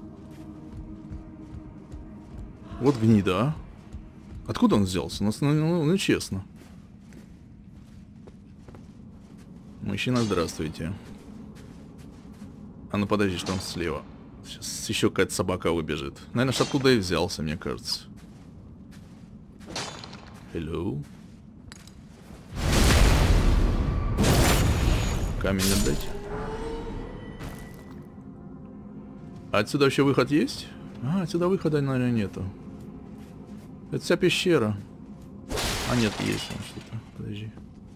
S1: Вот гнида, а? Откуда он взялся? Ну, честно. Мужчина, здравствуйте. А ну подожди, что там слева. Сейчас еще какая-то собака выбежит. Наверное, что оттуда и взялся, мне кажется. Hello. Камень отдать. А отсюда вообще выход есть? А, отсюда выхода, наверное, нету. Это вся пещера. А, нет, есть там что-то. Подожди.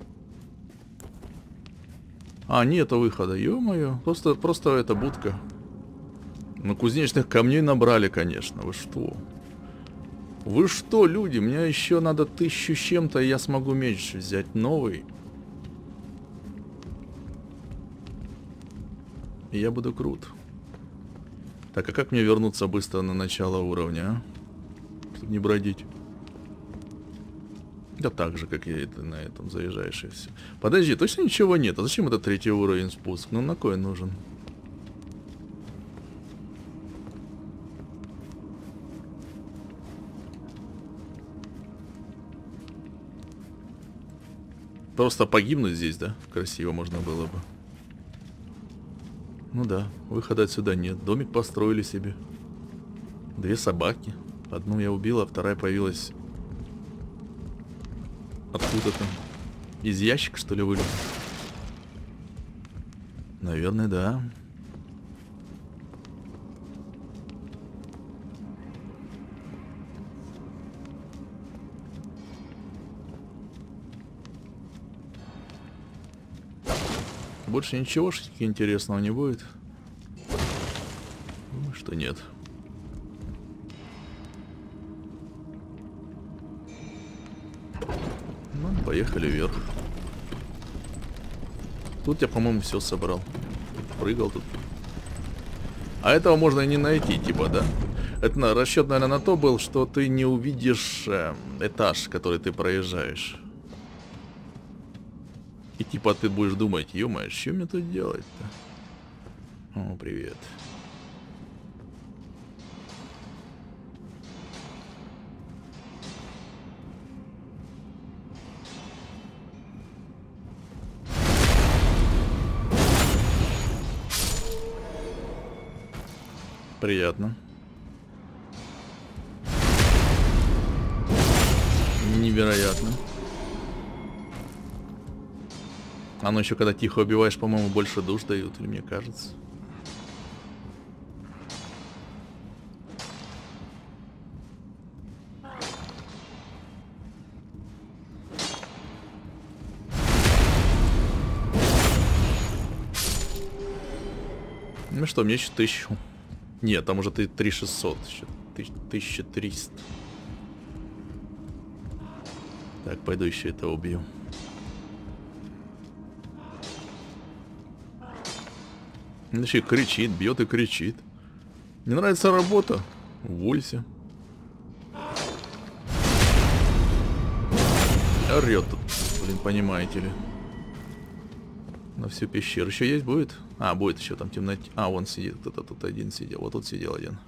S1: А, нету выхода, ё-моё. Просто это будка. Ну, кузнечных камней набрали, конечно. Вы что? Вы что, люди? Мне еще надо 1000 с чем-то, и я смогу меч взять новый. И я буду крут. Так, а как мне вернуться быстро на начало уровня, а? Чтобы не бродить. Да так же, как и ты на этом заезжаешь и все. Подожди, точно ничего нет? А зачем это 3-й уровень спуск? Ну на кой нужен? Просто погибнуть здесь, да? Красиво можно было бы. Ну да, выхода отсюда нет. Домик построили себе. 2 собаки. Одну я убил, а вторая появилась откуда-то. Из ящика, что ли, вылез? Наверное, да. Больше ничего интересного не будет? Думаю, что нет. Ну, поехали вверх. Тут я, по-моему, все собрал. Прыгал тут. А этого можно и не найти, типа, да? Это расчет, наверное, на то был, что ты не увидишь этаж, который ты проезжаешь. И типа ты будешь думать, ё-моё, что мне тут делать-то? О, привет. Приятно. Невероятно. Оно еще когда тихо убиваешь, по-моему, больше душ дают, или мне кажется. Ну что, мне еще 1000. Нет, там уже 3600. Еще 1300. Так, пойду еще это убью. Он еще и кричит, бьет и кричит. Не нравится работа? Уволься. Орет тут, блин, понимаете ли. На всю пещеру. Еще есть будет? А, будет еще там темноте. А, вон сидит. Кто-то тут один сидел. Вот тут сидел один.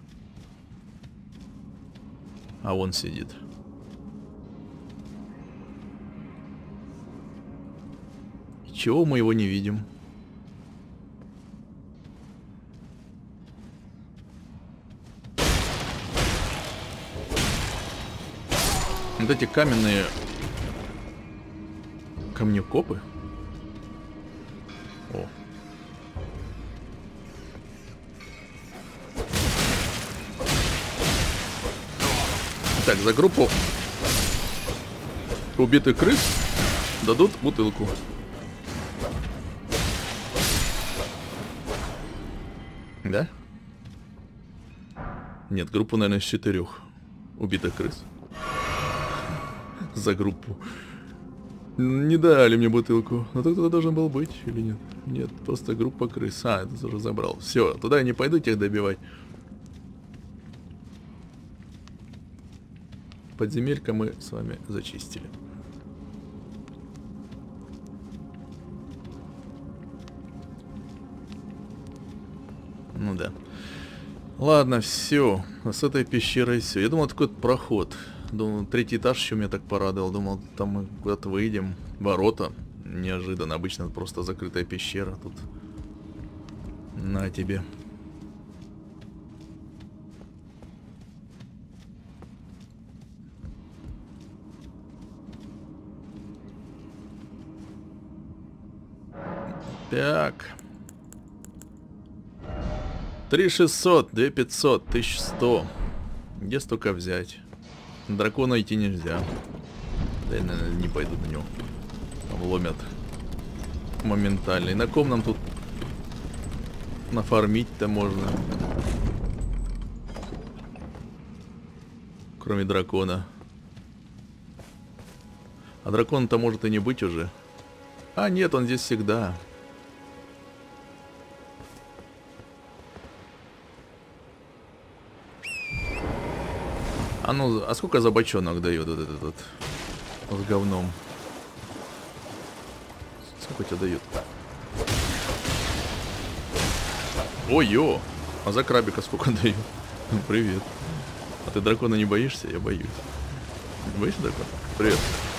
S1: А вон сидит. И чего мы его не видим? Вот эти каменные камнекопы. О. Так, за группу убитых крыс дадут бутылку. Да? Нет, группу, наверное, из 4 убитых крыс. За группу. Не дали мне бутылку. Но кто-то должен был быть или нет? Нет, просто группа крыс. А, это уже забрал. Все, туда я не пойду тех добивать. Подземелька мы с вами зачистили. Ну да. Ладно, все. С этой пещерой все. Я думал, такой проход. Думал, 3-й этаж еще меня так порадовал. Думал, там мы куда-то выйдем. Ворота. Неожиданно. Обычно просто закрытая пещера. Тут на тебе. Так. 3600, 2500, 1100. Где столько взять? Дракона идти нельзя. Да я, наверное, не пойду на него. Там ломят моментально. И на ком нам тут нафармить-то можно? Кроме дракона. А дракон-то может и не быть уже. А нет, он здесь всегда. А ну, а сколько за бочонок дает вот этот вот? с говном. Сколько тебе дают? Ой-ё! А за крабика сколько дают? Привет. А ты дракона не боишься? Я боюсь. Боишься дракона? Привет.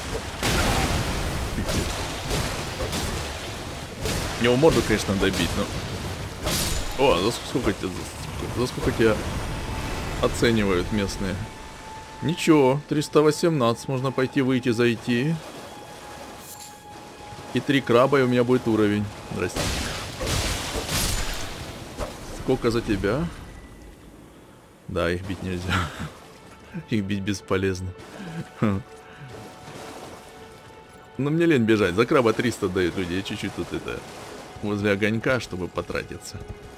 S1: Его морду, конечно, добить, но... О, за сколько тебя оценивают местные? Ничего, 318, можно пойти, выйти, зайти. И 3 краба, и у меня будет уровень. Здрасте. Сколько за тебя? Да, их бить нельзя. Их бить бесполезно. Но мне лень бежать. За краба 300 дают люди. Я чуть-чуть тут это... возле огонька, чтобы потратиться.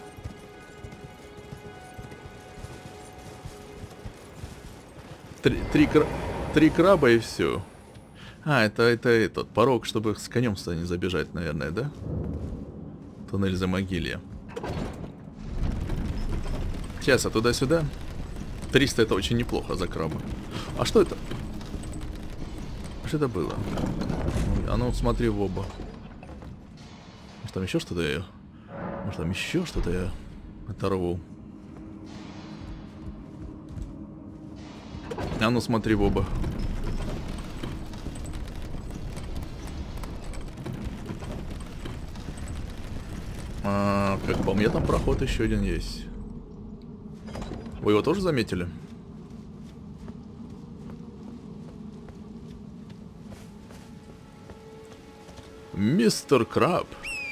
S1: Три краба и все. А, это этот порог, чтобы с конем сюда не забежать, наверное, да? Туннель за могилья. Сейчас, а туда-сюда. 300 это очень неплохо за краба. А что это? Что это было? А ну, смотри в оба. Может, там еще что-то я... Может, там еще что-то я оторву. А ну, смотри в оба. Как по мне, там проход еще один есть. Вы его тоже заметили? Мистер Краб.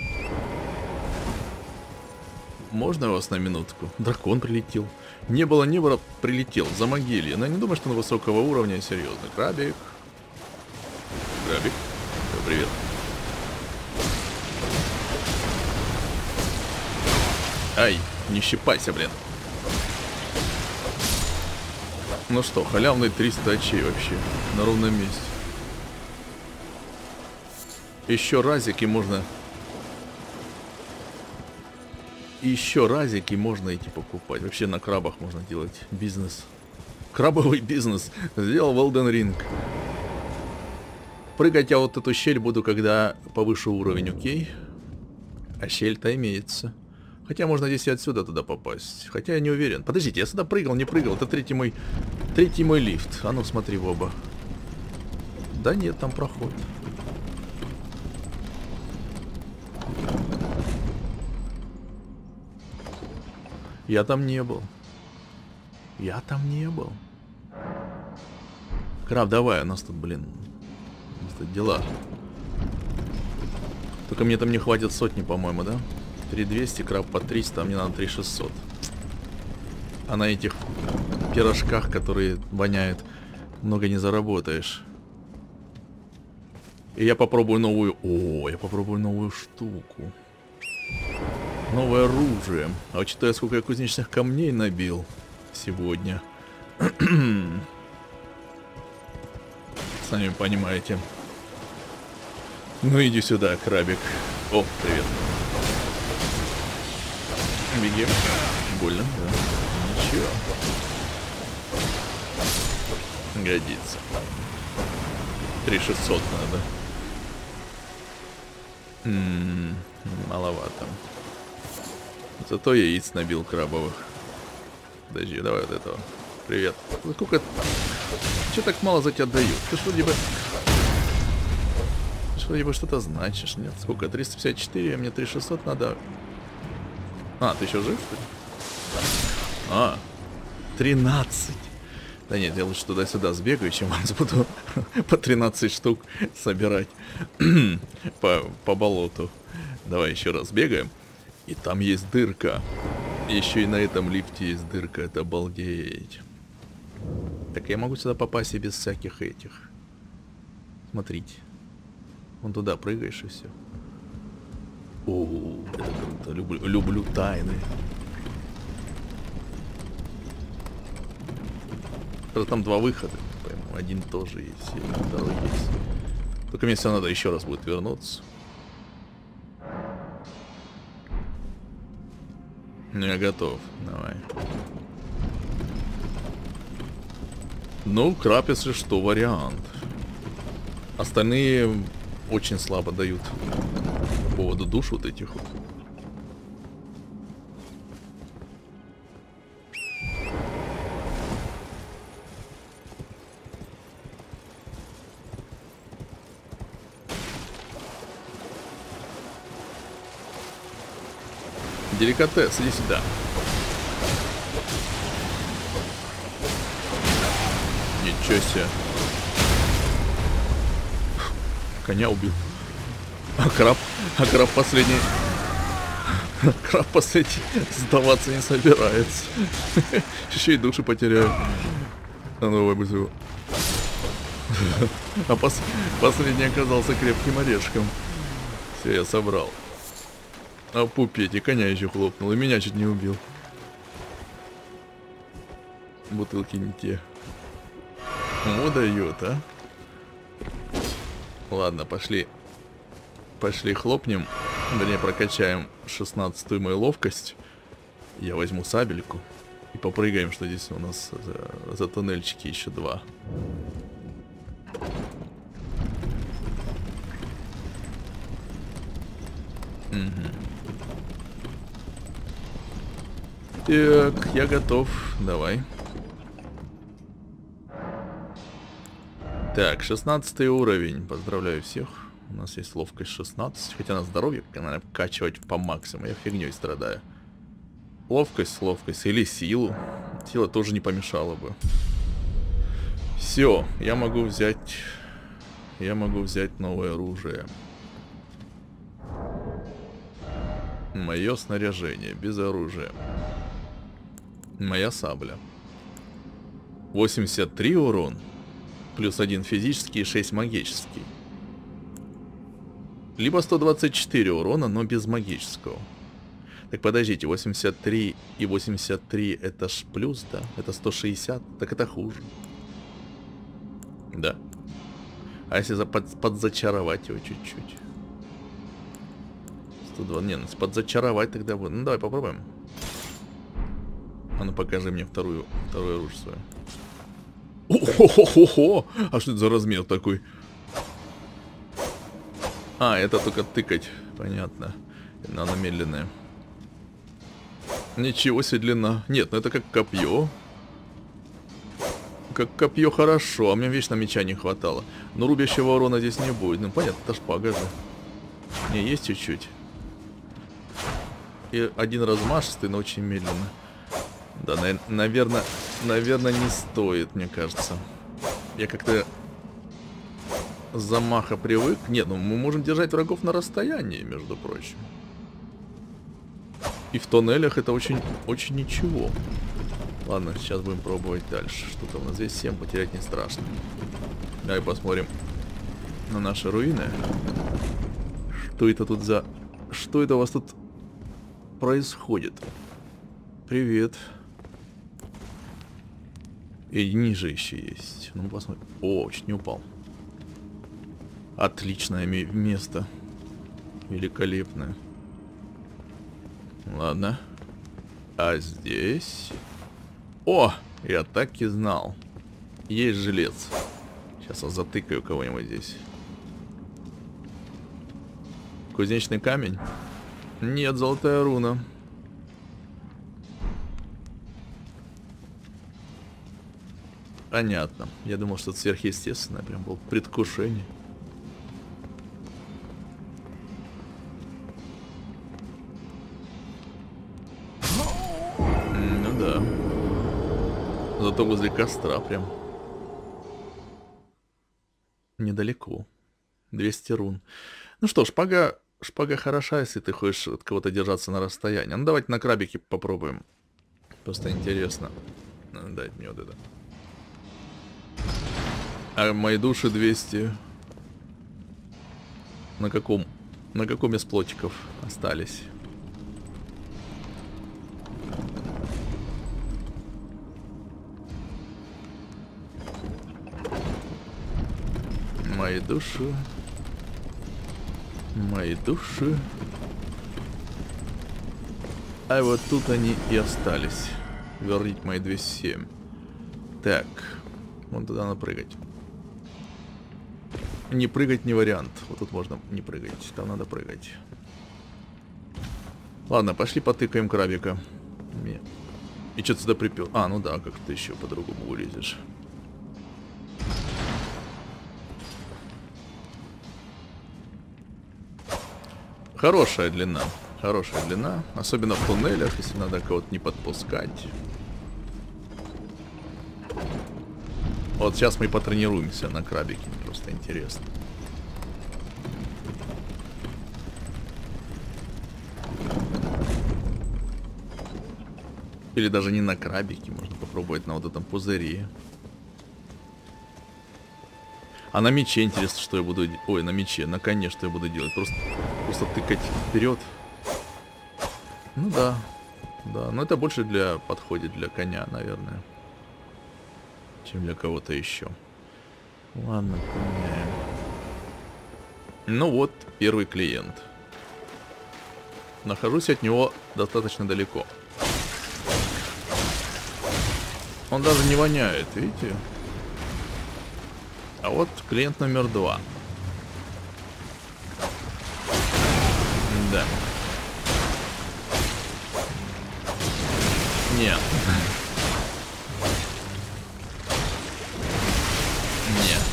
S1: Можно вас на минутку? Дракон прилетел. Не было, прилетел. За могилье. Но я не думаю, что он высокого уровня. Серьезно. Крабик. Крабик. Привет. Ай, не щипайся, блин. Ну что, халявный 300 очей вообще. На ровном месте. Еще разик и можно... Еще разик и можно идти покупать. Вообще на крабах можно делать бизнес. Крабовый бизнес. Сделал в Elden Ring. Прыгать я вот эту щель буду, когда повышу уровень, окей? А щель-то имеется. Хотя можно здесь и отсюда туда попасть. Хотя я не уверен. Подождите, я сюда прыгал, не прыгал. Это третий мой лифт. А ну смотри в оба. Да нет, там проход. Я там не был. Я там не был. Краб, давай, у нас тут, блин, у нас тут дела. Только мне там не хватит сотни, по-моему, да? 3200, краб по 300, а мне надо 3600. А на этих пирожках, которые воняют, много не заработаешь. И я попробую новую... О, я попробую новую штуку. Новое оружие. А учитывая, сколько я кузнечных камней набил сегодня. Сами понимаете. Ну иди сюда, крабик. О, привет. Беги. Больно, да. Ничего. Годится. 3600 надо. Маловато. Зато яиц набил крабовых. Подожди, давай вот этого. Привет. Сколько... Че так мало за тебя дают? Ты что, либо... Что-либо что-то значишь, нет? Сколько? 354, а мне 3600 надо... А, ты еще жив, что ли? А, 13. Да нет, я лучше туда-сюда сбегаю, чем вас буду по 13 штук собирать по болоту. Давай еще раз бегаем. И там есть дырка. Еще и на этом лифте есть дырка. Это обалдеть. Так я могу сюда попасть и без всяких этих. Смотрите. Вон туда прыгаешь и все. О, это круто. Люблю тайны. Там 2 выхода. Пойму. Один тоже есть. И второй есть. Только мне все надо еще раз будет вернуться. Ну, я готов. Давай. Ну, краб, если что, вариант. Остальные очень слабо дают по поводу душ вот этих вот. Деликатес, иди сюда. Ничего себе. Коня убил. А краб последний. Краб последний сдаваться не собирается. Еще и души потеряю. А ну, давай быстро его. А последний оказался крепким орешком. Все, я собрал. А пупеть, и коня еще хлопнул, и меня чуть не убил. Бутылки не те. Вот дает, а. Ладно, пошли. Пошли хлопнем. Вернее, прокачаем 16-ю мою ловкость. Я возьму сабельку. И попрыгаем, что здесь у нас за туннельчики еще 2. Угу. Так, я готов. Давай. Так, 16 уровень. Поздравляю всех. У нас есть ловкость 16. Хотя на здоровье надо качивать по максимуму. Я фигней страдаю. Ловкость или силу. Сила тоже не помешала бы. Все, я могу взять новое оружие. Мое снаряжение без оружия. Моя сабля. 83 урон. Плюс 1 физический и 6 магический. Либо 124 урона, но без магического. Так, подождите, 83 и 83 это ж плюс, да? Это 160, так это хуже. Да. А если подзачаровать его чуть-чуть? 102, не, ну подзачаровать тогда будет. Ну давай попробуем. А ну покажи мне второе оружие свое. О-хо-хо-хо-хо! А что это за размер такой? А, это только тыкать. Понятно. Она медленная. Ничего себе длина. Нет, ну это как копье. Как копье хорошо. А мне вечно меча не хватало. Но рубящего урона здесь не будет. Ну понятно, это шпага же. Не, есть чуть-чуть. И один размашистый, но очень медленно. Да, наверное, не стоит, мне кажется. Я как-то с замаха привык. Нет, ну мы можем держать врагов на расстоянии, между прочим. И в тоннелях это очень ничего. Ладно, сейчас будем пробовать дальше. Что-то у нас здесь 7, потерять не страшно. Давай посмотрим на наши руины. Что это тут за... Что это у вас тут происходит? Привет. И ниже еще есть. Ну, посмотрим. О, чуть не упал. Отличное место. Великолепное. Ладно. А здесь... О! Я так и знал. Есть жилец. Сейчас я затыкаю кого-нибудь здесь. Кузнечный камень? Нет, золотая руна. Понятно. Я думал, что это сверхъестественное. Прям было предвкушение. Ну да. Зато возле костра прям. Недалеко. 200 рун. Ну что, шпага хороша, если ты хочешь от кого-то держаться на расстоянии. Ну давайте на крабике попробуем. Просто интересно. Дайте мне вот это. А мои души 200. На каком из плотиков остались? Мои души. Мои души. А вот тут они и остались. Верните мои 207. Так. Вон туда надо прыгать. Не прыгать не вариант. Вот тут можно не прыгать. Там надо прыгать. Ладно, пошли потыкаем крабика. И что-то сюда припел. А, ну да, как ты еще по-другому вылезешь. Хорошая длина. Хорошая длина. Особенно в туннелях, если надо кого-то не подпускать. Вот сейчас мы потренируемся на крабике. Просто интересно. Или даже не на крабике. Можно попробовать на вот этом пузыре. А на мече интересно, что я буду... Ой, на мече, на коне что я буду делать? Просто тыкать вперед. Ну да. Да, но это больше подходит для коня, наверное. Чем для кого-то еще. Ладно, поменяем. Ну вот, первый клиент. Нахожусь от него достаточно далеко. Он даже не воняет, видите? А вот клиент номер 2. Да. Нет. Нет.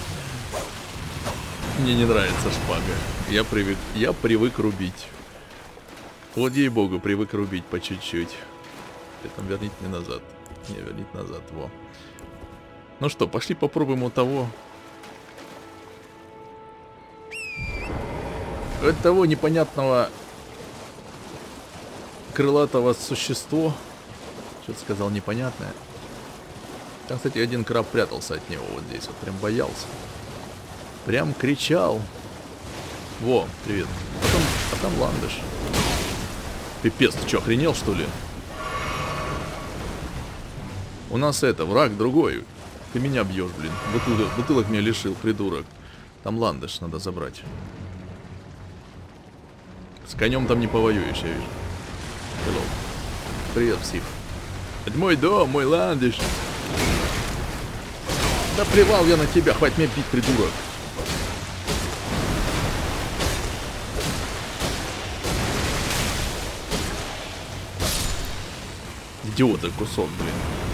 S1: Мне не нравится шпага. Я привык рубить. Вот ей-богу, привык рубить по чуть-чуть. Там верните мне назад. Не, верните назад, во. Ну что, пошли попробуем у того. От того непонятного крылатого существа. Что-то сказал непонятное. Там, кстати, один краб прятался от него вот здесь. Вот прям боялся. Прям кричал. Во, привет. А там ландыш. Пипец, ты что, охренел, что ли? У нас враг другой. Ты меня бьешь, блин. Бутылок меня лишил, придурок. Там ландыш надо забрать. С конем там не повоюешь, я вижу. Hello. Привет, псих. Это мой дом, мой ландыш. Да плевал я на тебя, хватит меня бить, придурок. Идиоты, кусок, блин.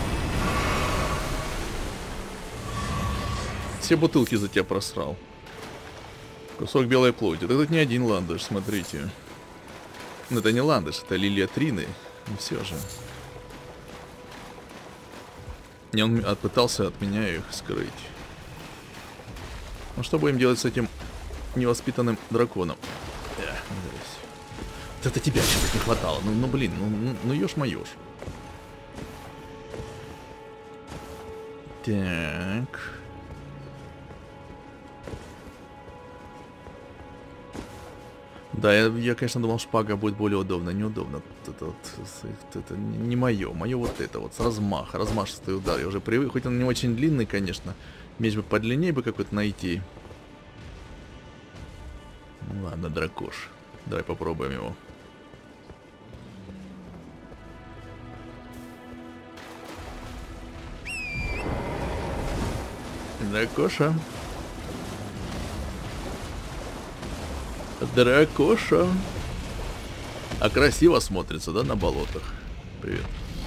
S1: Все бутылки за тебя просрал. Кусок белой плоти. Это не один ландыш, смотрите. Ну, это не ландыш, это лилия Трины. И все же. И он пытался от меня их скрыть. Ну, что будем делать с этим невоспитанным драконом? Это тебя чего-то не хватало. Ну блин, ну ешь-моешь. Так. Да, я, конечно, думал, шпага будет более удобно. Неудобно. Это не мое. Мое вот это вот с размаха. Размашистый удар. Я уже привык. Хоть он не очень длинный, конечно. Меч бы подлиннее бы какой-то найти. Ну, ладно, дракош. Давай попробуем его. Дракоша. Дракоша. А красиво смотрится, да, на болотах? Привет.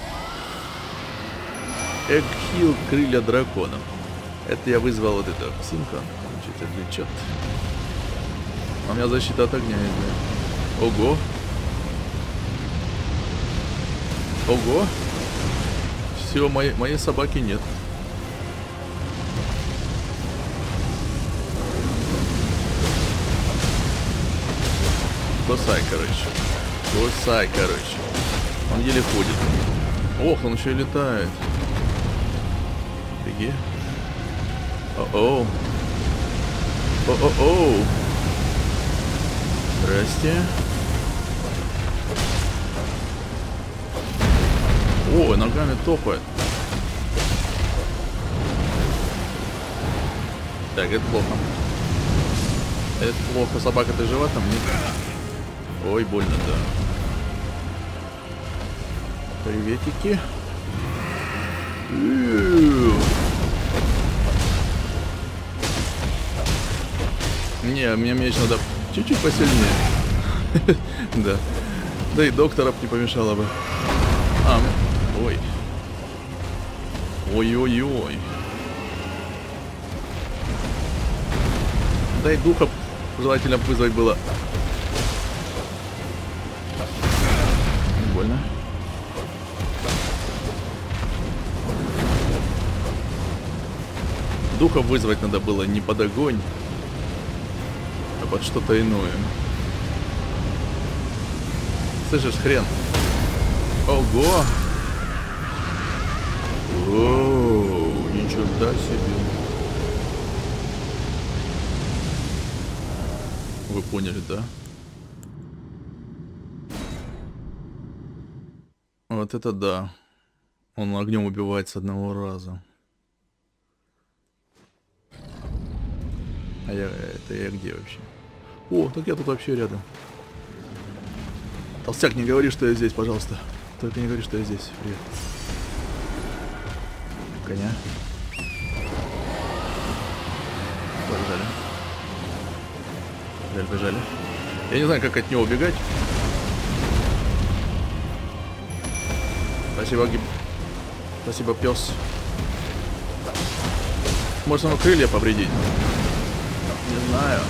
S1: Экхил, крылья дракона. Это я вызвал вот это псинка. Чуть отвлечет. А у меня защита от огня есть, да. Ого. Ого. Все, моей собаки нет. Кусай, короче. Кусай, короче. Он еле ходит. Ох, он еще и летает. Беги. О-оу. О-о-оу. Здрасте. О, ногами топает. Так, это плохо. Это плохо. Собака, ты жива там? Нет. Ой, больно, да. Приветики. Не, мне меч надо чуть-чуть посильнее. Да. Да и доктора не помешало бы. Ой. Ой-ой-ой. Да и духа желательно вызвать было. Больно. Духа вызвать надо было не под огонь, а под что-то иное. Слышишь, хрен? Ого! Оу, ничего себе. Вы поняли, да? Вот это да. Он огнем убивает с одного раза. А это я где вообще? О, так я тут вообще рядом. Толстяк, не говори, что я здесь, пожалуйста. Только не говори, что я здесь. Привет. Коня. Побежали. Бежали. Я не знаю, как от него убегать. Спасибо, Спасибо, пес. Может, ему крылья повредить? Не знаю.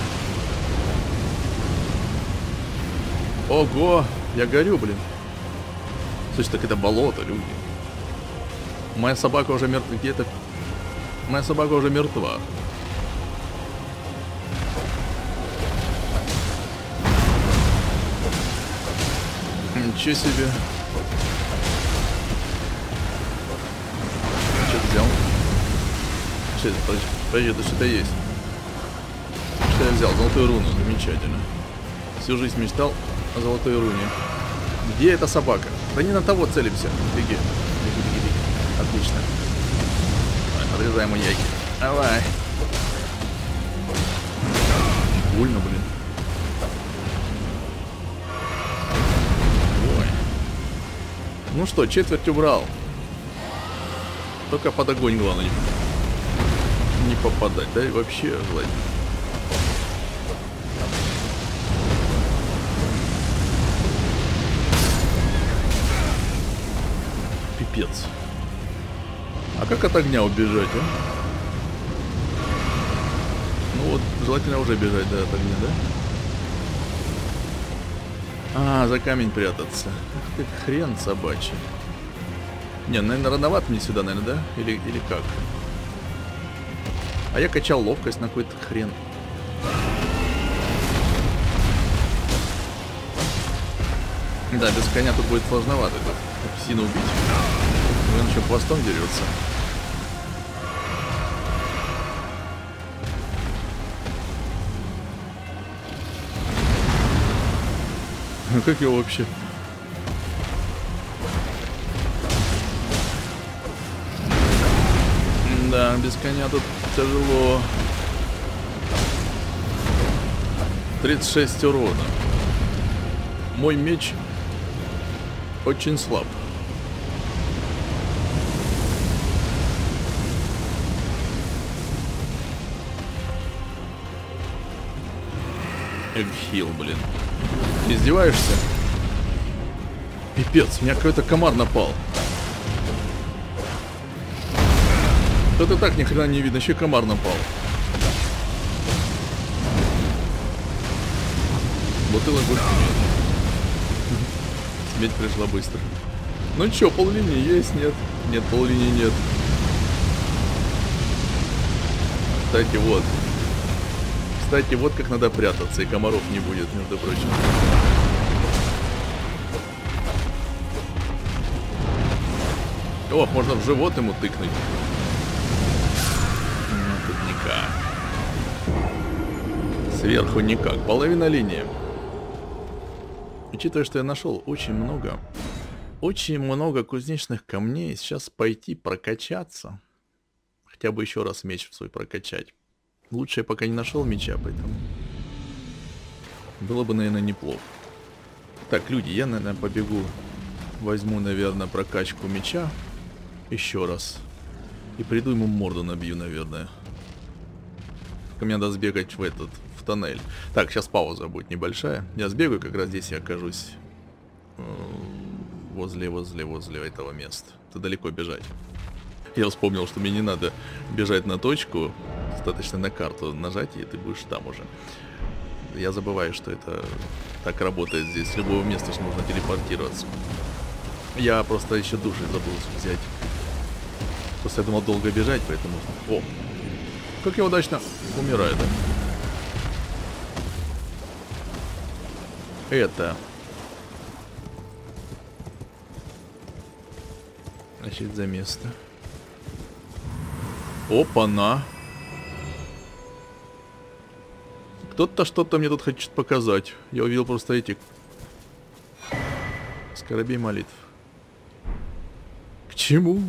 S1: Ого! Я горю, блин. Слушай, так это болото, люди. Моя собака уже мертва. Где-то... Моя собака уже мертва. Ничего себе. Что ты взял? Что это? Подожди, это что-то есть. Что я взял? Золотую руну. Замечательно. Всю жизнь мечтал о золотой руне. Где эта собака? Да не на того целимся. Беги. Беги. Отлично. Давай, подрезаем яйки. Давай. Больно, блин. Ой. Ну что, четверть убрал. Только под огонь главное не попадать. Да и вообще желательно. Пипец. А как от огня убежать, а? Ну вот, желательно уже бежать, да, от огня, да? А, за камень прятаться. Ах ты хрен собачий. Не, наверное, рановато мне сюда, наверное, да? Или как? А я качал ловкость на какой-то хрен. Да, без коня тут будет сложновато. Псину убить. Он еще хвостом дерется. Ну как его вообще? Да, без коня тут тяжело. 36 урона. Мой меч очень слаб. Экхил, блин. Ты издеваешься? Пипец, у меня какой-то комар напал. Тут и так ни хрена не видно, еще комар напал. Бутылок больше нет. Смерть пришла быстро. Ну чё, поллинии есть? Нет. Нет, поллинии нет. Кстати, вот. Кстати, вот как надо прятаться, и комаров не будет, между прочим. Ох, можно в живот ему тыкнуть. Тут никак. Сверху никак. Половина линии. Учитывая, что я нашел очень много кузнечных камней, сейчас пойти прокачаться. Хотя бы еще раз меч свой прокачать. Лучше я пока не нашел меча, поэтому было бы, наверное, неплохо. Так, люди, я, наверное, побегу. Возьму, наверное, прокачку меча. Еще раз. И приду ему морду набью, наверное. Только мне надо сбегать в тоннель. Так, сейчас пауза будет небольшая. Я сбегаю, как раз здесь я окажусь. Возле этого места. Это далеко бежать. Я вспомнил, что мне не надо бежать на точку. Достаточно на карту нажать, и ты будешь там уже. Я забываю, что это так работает здесь. С любого места что можно телепортироваться. Я просто еще души забыл взять. Просто я думал долго бежать, поэтому... О! Как я удачно умираю, да? Это... Значит, за место. Опа-на! Кто-то что-то мне тут хочет показать. Я увидел просто эти... Скоробей молитв. К чему?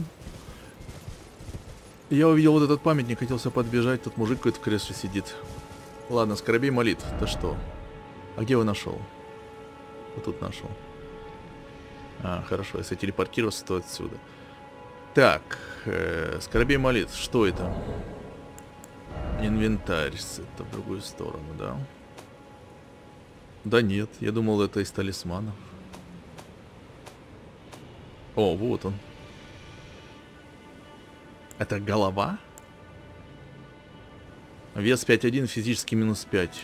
S1: Я увидел вот этот памятник, хотелся подбежать. Тут мужик какой-то в кресле сидит. Ладно, скоробей молитв. Да что? А где его нашел? Вот тут нашел. А, хорошо, если телепортироваться, то отсюда. Так, скоробей молитв. Что это? Инвентарь. Это в другую сторону, да? Да нет, я думал, это из талисманов. О, вот он. Это голова? Вес 5.1, физически минус 5.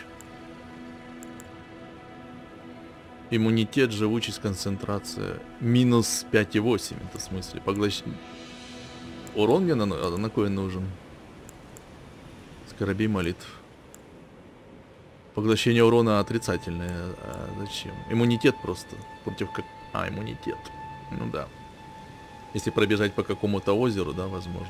S1: Иммунитет, живучесть, концентрация. Минус 5.8. Это в смысле поглощение. Урон мне на кое нужен? Скоробей молитв. Поглощение урона отрицательное. А зачем? Иммунитет просто. Против как... А, иммунитет. Ну да. Если пробежать по какому-то озеру, да, возможно.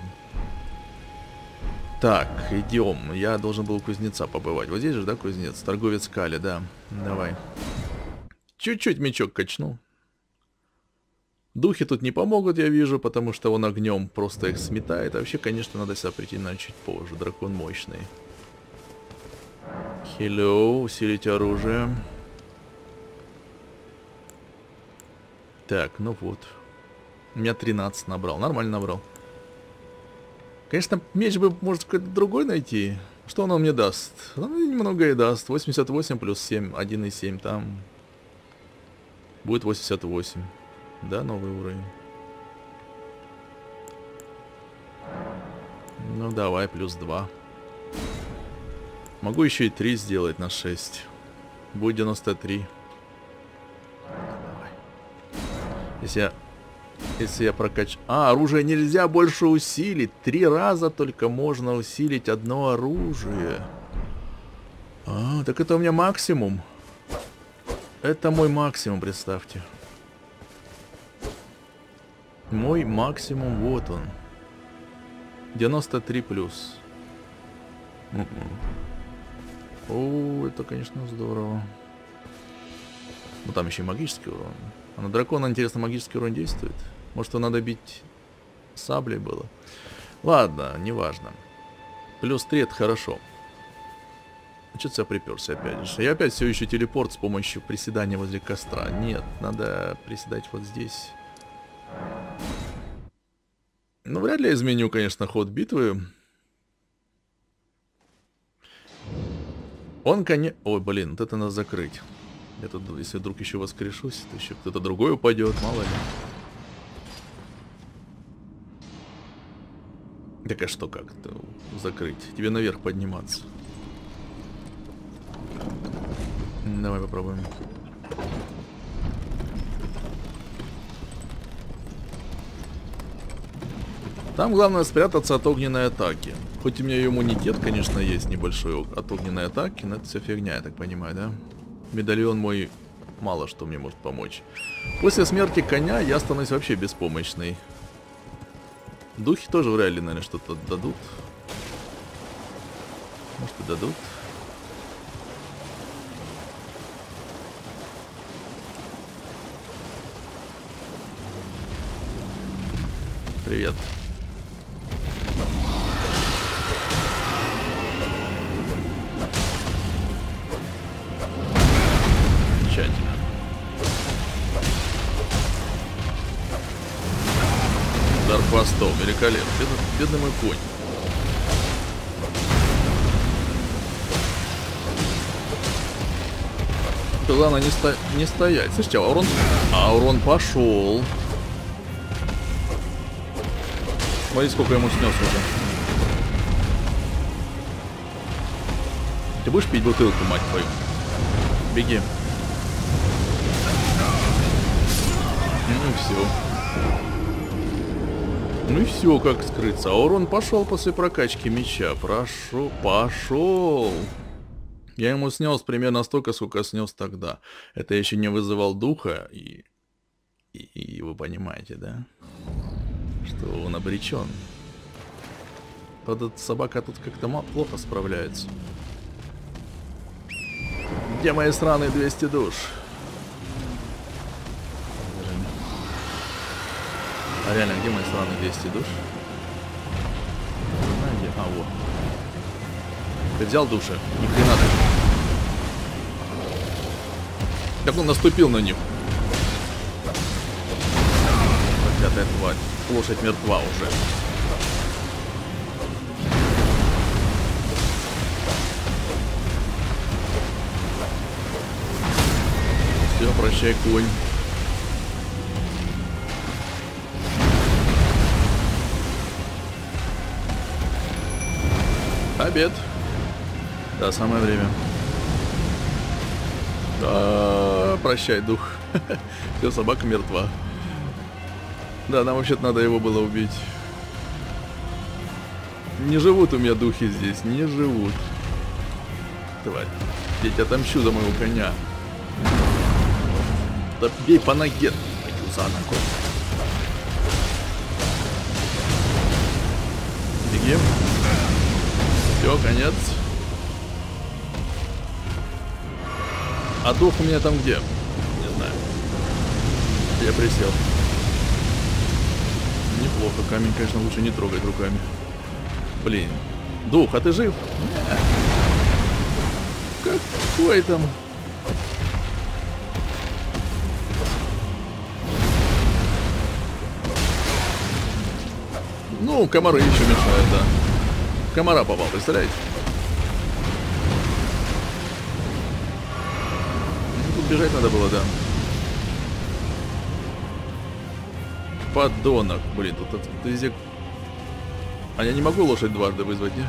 S1: Так, идем. Я должен был у кузнеца побывать. Вот здесь же, да, кузнец? Торговец Кали, да. Давай. Чуть-чуть мечок качну. Духи тут не помогут, я вижу, потому что он огнем просто их сметает. А вообще, конечно, надо сюда прийти на чуть позже. Дракон мощный. Hello, усилить оружие. Так, ну вот. У меня 13 набрал. Нормально набрал. Конечно, меч бы, может, какой-то другой найти. Что он мне даст? Ну, немного и даст. 88 плюс 7. 1,7 там. Будет 88. Да, новый уровень. Ну, давай, плюс 2. Могу еще и 3 сделать на 6. Будет 93. Давай. Если я прокачу... А, оружие нельзя больше усилить. 3 раза только можно усилить одно оружие. А, так это у меня максимум. Это мой максимум, представьте. Мой максимум, вот он. 93 плюс. О, это, конечно, здорово. Ну, там еще и магический урон. А на дракона, интересно, магический урон действует? Может, его надо бить саблей было? Ладно, неважно. Плюс 3 это хорошо. Что-то я приперся опять же. Я опять все еще телепорт с помощью приседания возле костра. Нет, надо приседать вот здесь. Ну, вряд ли я изменю, конечно, ход битвы. Он, конечно... Ой, блин, вот это надо закрыть. Я тут, если вдруг еще воскрешусь, то еще кто-то другой упадет, мало ли. Так а что как-то закрыть? Тебе наверх подниматься. Давай попробуем. Там главное спрятаться от огненной атаки. Хоть у меня и иммунитет, конечно, есть небольшой от огненной атаки, но это все фигня, я так понимаю, да? Медальон мой мало что мне может помочь. После смерти коня я становлюсь вообще беспомощный. Духи тоже вряд ли, наверное, что-то дадут. Может, и дадут. Привет. Замечательно. Удар хвостом. Великолепно. Бедный мой конь. Главное не стоять. Слушайте, а урон пошел. Смотри, сколько ему снес уже. Ты будешь пить бутылку, мать твою? Беги. Ну и все. Ну и все, как скрыться. А урон пошел после прокачки меча. Пошел. Я ему снес примерно столько, сколько снес тогда. Это я еще не вызывал духа, и вы понимаете, да? Что он обречен. Эта собака тут как-то плохо справляется. Где мои сраные 200 душ? А реально, где мои сраные 200 душ? Где? А, вот. Ты взял души? Ни хрена ты. Как он наступил на них. Проклятая тварь. Лошадь мертва уже. Все, прощай, конь. Обед. Да, самое время. Да, прощай, дух. Все, собака мертва. Да, нам вообще-то надо его было убить. Не живут у меня духи здесь, не живут. Тварь. Я тебя отомщу за моего коня. Да бей по ноге. За ногу. Беги. Все, конец. А дух у меня там где? Не знаю. Я присел. Неплохо. Камень, конечно, лучше не трогать руками. Блин. Дух, а ты жив? Какой там? Ну, комары еще мешают, да. Комара попал, представляете? Тут бежать надо было, да. Подонок, блин, тут везде... А я не могу лошадь дважды вызвать, не?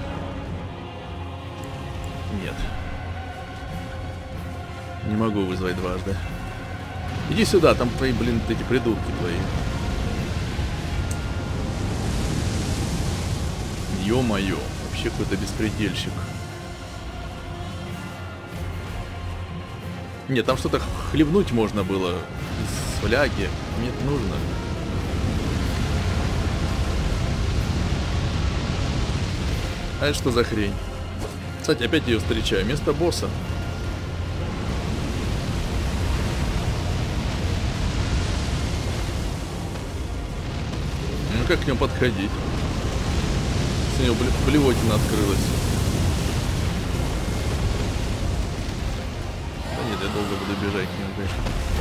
S1: Нет. Не могу вызвать дважды. Иди сюда, там твои, блин, эти придурки твои. Ё-моё, вообще какой-то беспредельщик. Нет, там что-то хлебнуть можно было из фляги. Мне это нужно. А это что за хрень? Кстати, опять ее встречаю. Место босса. Ну как к нему подходить? У него блевотина открылась. Да нет, я долго буду бежать к нему, конечно.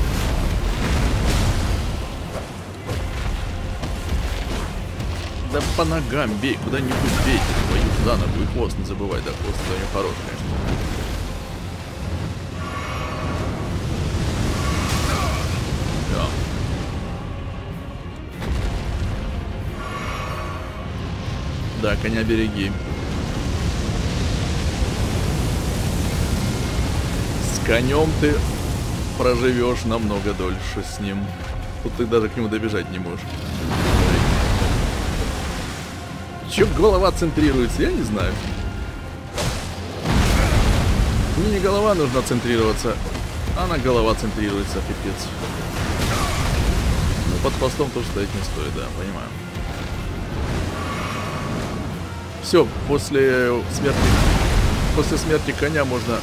S1: Да по ногам бей, куда-нибудь бейте, твою за ногу, и хвост не забывай, да, хвост у него хороший, конечно. Да. Да, коня береги. С конем ты проживешь намного дольше с ним. Тут ты даже к нему добежать не можешь. Чё голова центрируется, я не знаю. Мне не голова нужна центрироваться, а на голова центрируется, пипец. Ну, под хвостом тоже стоять не стоит, да, понимаю. Все, после смерти коня можно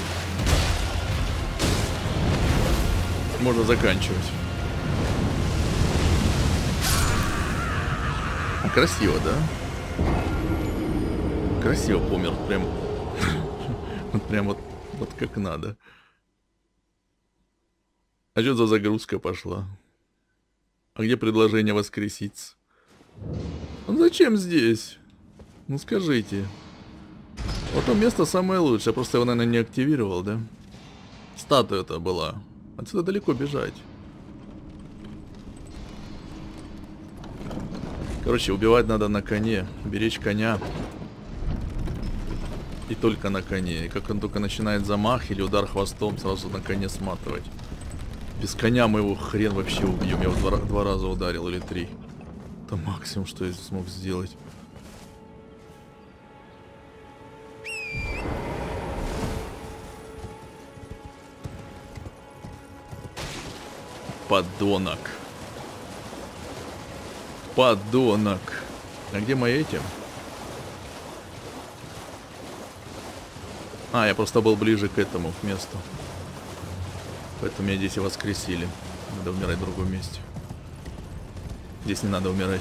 S1: заканчивать. Красиво, да? Красиво помер, прям, прям вот как надо. А что за загрузка пошла? А где предложение воскреситься? Ну зачем здесь? Ну скажите. Вот то место самое лучшее, просто его, наверное, не активировал, да? статуя-то была. Отсюда далеко бежать. Короче, убивать надо на коне. Беречь коня. И только на коне. И как он только начинает замах или удар хвостом, сразу на коне сматывать. Без коня мы его хрен вообще убьем. Я его два раза ударил или 3. Это максимум, что я смог сделать. Подонок. Подонок. А где мои эти? А, я просто был ближе к этому, к месту. Поэтому меня здесь и воскресили. Надо умирать в другом месте. Здесь не надо умирать.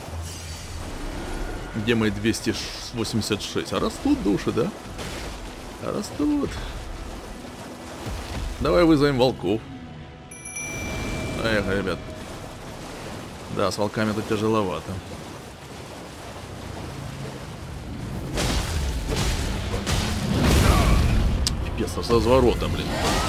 S1: Где мои 286? А растут души, да? А растут. Давай вызовем волков. Эх, ребят. Да, с волками тут тяжеловато. Пипец, с разворота, блин.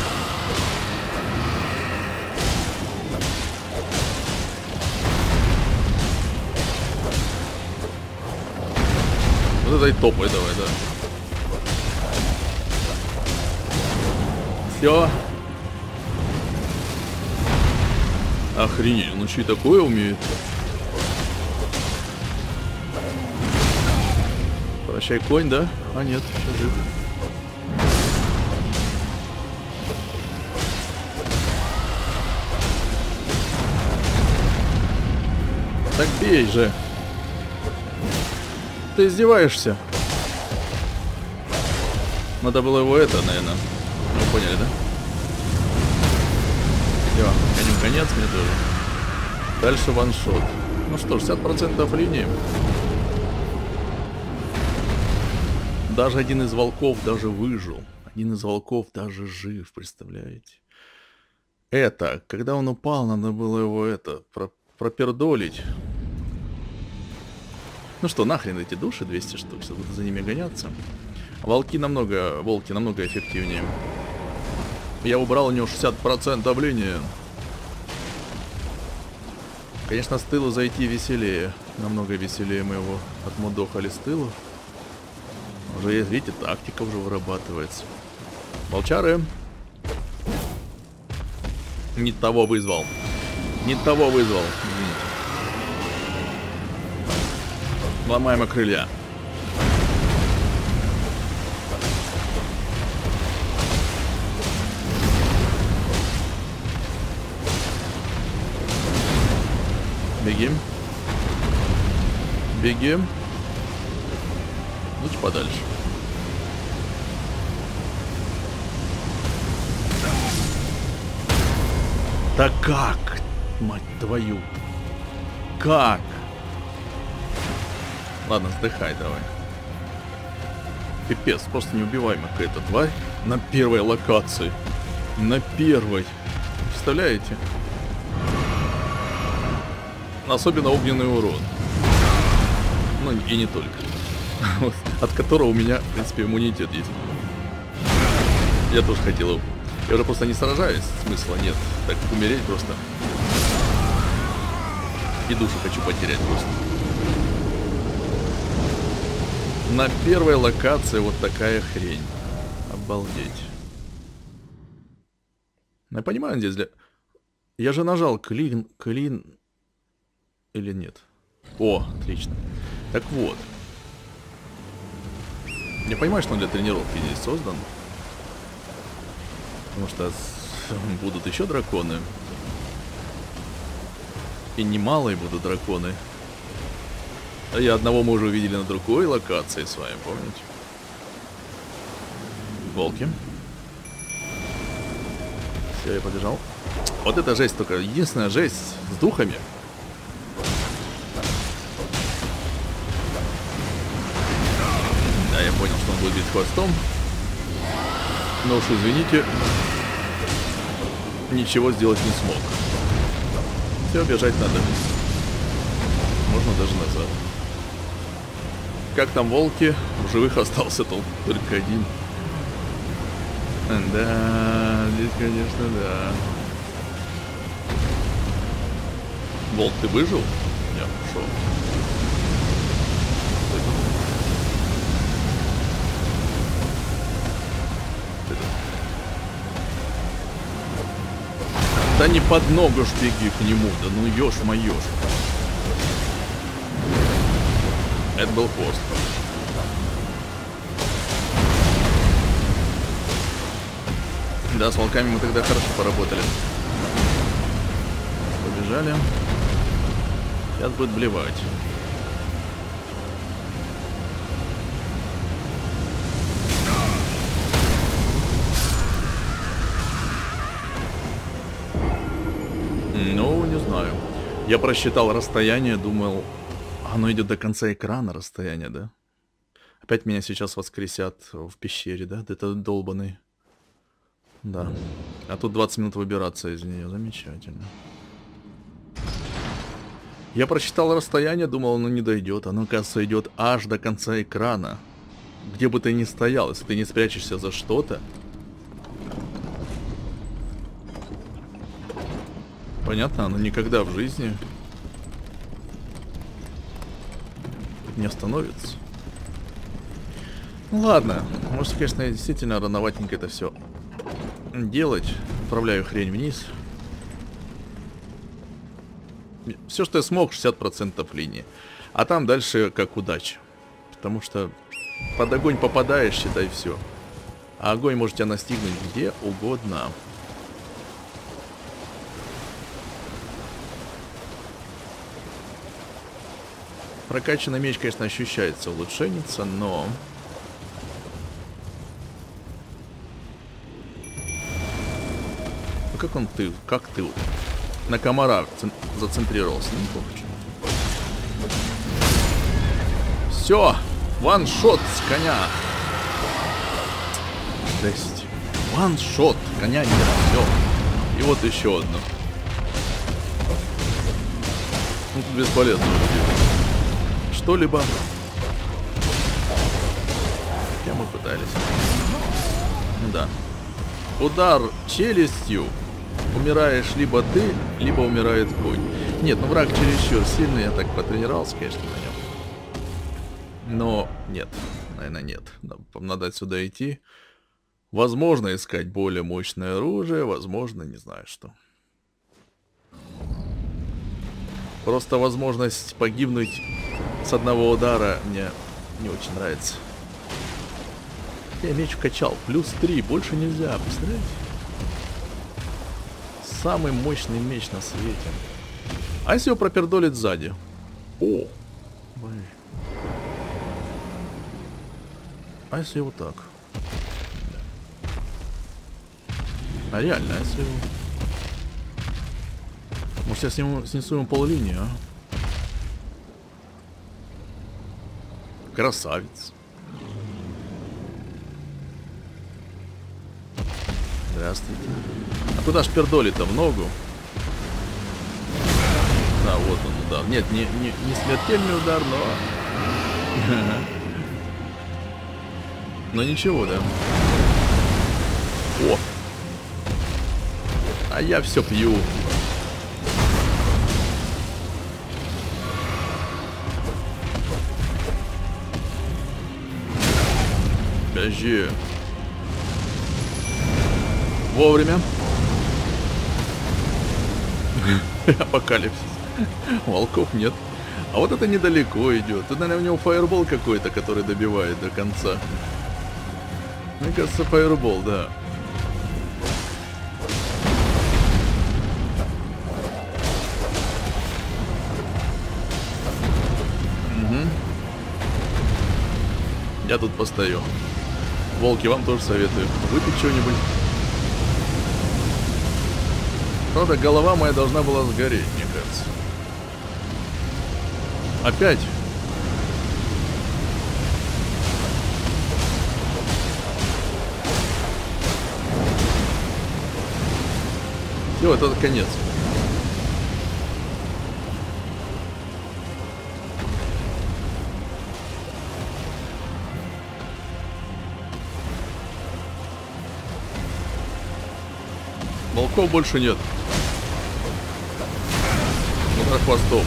S1: Вот это и топай давай, да. Все. Охренеть, он еще и такое умеет. Прощай, конь, да? А нет, еще жив. Так бей же. Ты издеваешься? Надо было его это, наверное. Ну, поняли, да? Все, конец мне тоже. Дальше ваншот. Ну что, 60% линии. Даже один из волков даже выжил. Один из волков даже жив, представляете? Это, когда он упал, надо было его это, пропердолить. Ну что, нахрен эти души, 200 штук, сейчас буду за ними гоняться. Волки намного эффективнее. Я убрал у него 60% линии. Конечно, с тыла зайти веселее. Намного веселее мы его отмудохали с тыла. Уже есть, видите, тактика уже вырабатывается. Волчары. Не того вызвал. Не того вызвал. Извините. Ломаем крылья. Бегим. Бегим. Лучше подальше. Да как? Мать твою. Как? Ладно, сдыхай давай. Пипец, просто неубиваемая какая-то тварь. На первой локации. На первой. Представляете? Особенно огненный урон. Ну и не только. Вот, от которого у меня, в принципе, иммунитет есть. Я тоже хотел. Я уже просто не сражаюсь, смысла нет. Так умереть просто. И душу хочу потерять просто. На первой локации вот такая хрень. Обалдеть. Я понимаю, здесь для... Я же нажал клин... Или нет? О, отлично. Так вот. Я понимаю, что он для тренировки здесь создан. Потому что будут еще драконы. И немалые будут драконы. И одного мы уже увидели на другой локации с вами, помните? Волки. Все, я побежал. Вот это жесть только. Единственная жесть с духами. Да, я понял, что он будет бить хвостом. Но уж извините, ничего сделать не смог. Все, бежать надо. Можно даже назад. Как там волки? В живых остался только один. Да, здесь, конечно, да. Волк, ты выжил? Я ушел. Да не под ногу ж беги к нему, да ну ешь-моешь. Это был пост. Да, с волками мы тогда хорошо поработали. Побежали. Сейчас будет блевать. Ну, не знаю. Я просчитал расстояние, думал, оно идет до конца экрана расстояние, да? Опять меня сейчас воскресят в пещере, да? Это долбаный. Да. А тут 20 минут выбираться из нее. Замечательно. Я просчитал расстояние, думал, оно не дойдет. Оно, оказывается, идет аж до конца экрана. Где бы ты ни стоял, если ты не спрячешься за что-то. Понятно, оно никогда в жизни не остановится. Ну ладно, может, конечно, действительно рановатенько это все делать. Отправляю хрень вниз. Все, что я смог, 60% линии. А там дальше как удача. Потому что под огонь попадаешь, считай, все. А огонь может тебя настигнуть где угодно. Прокачанный меч, конечно, ощущается, улучшенница, но... Ну как он тыл? Как тыл? На комара зацентрировался. Неплохо. Все! Ваншот с коня! Жесть. Ваншот! Коня нет, все. И вот еще одно. Ну, тут бесполезно уже делать что-либо. Хотя мы пытались. Ну да. Удар челюстью. Умираешь либо ты, либо умирает конь. Нет, ну враг чересчур сильный. Я так потренировался, конечно, на нем. Но нет. Наверное, нет. Надо отсюда идти. Возможно, искать более мощное оружие. Возможно, не знаю что. Просто возможность погибнуть с одного удара мне не очень нравится. Я меч вкачал. Плюс 3. Больше нельзя. Представляете? Самый мощный меч на свете. А если его пропердолить сзади? О! Блин. А если вот так? А реально, а если его... Может, я снесу ему поллинию, а? Красавец. Здравствуйте. А куда ж пердоли-то? В ногу? Да, вот он удар. Нет, не смертельный удар, но... Но ничего, да. О! А я все пью. Бежи. Вовремя. Апокалипсис. Волков нет. А вот это недалеко идет. Тут, наверное, у него фаербол какой-то, который добивает до конца. Мне кажется, фаербол, да. Угу. Я тут постою. Волки, вам тоже советую выпить что-нибудь. Правда, голова моя должна была сгореть, мне кажется. Опять? Все, это конец. Волков больше нет. Удар хвостом.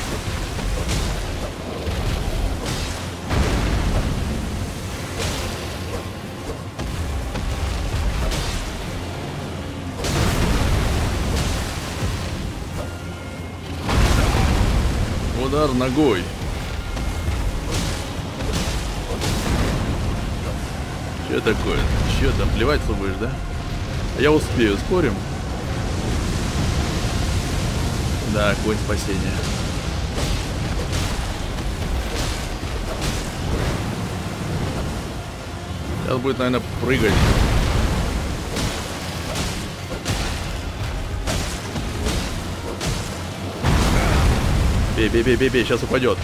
S1: Удар ногой. Что такое? Че там, плевать будешь, да? Я успею, спорим? Да, конь спасения. Сейчас будет, наверное, прыгать. Бей, бей, бей, бей, бей, сейчас упадет.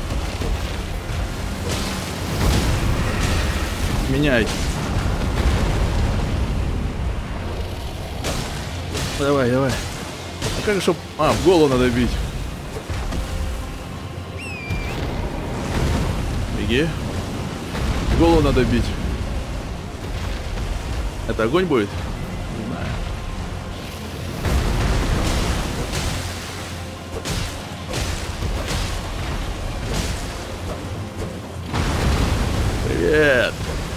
S1: Меняй. Давай, давай. А как же... А, в голову надо бить. Беги. В голову надо бить. Это огонь будет? Не знаю. Привет.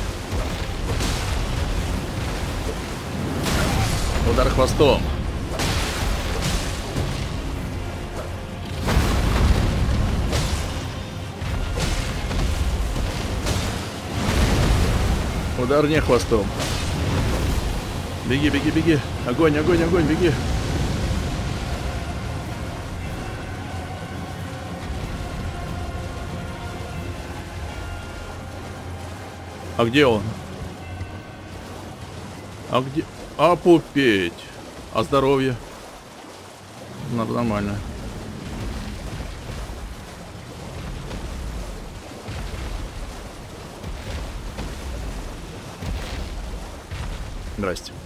S1: Удар хвостом. Удар не хвостом. Беги, беги, беги. Огонь, огонь, огонь, беги. А где он? А где... А пупеть. А здоровье? Нормально. Здрасте.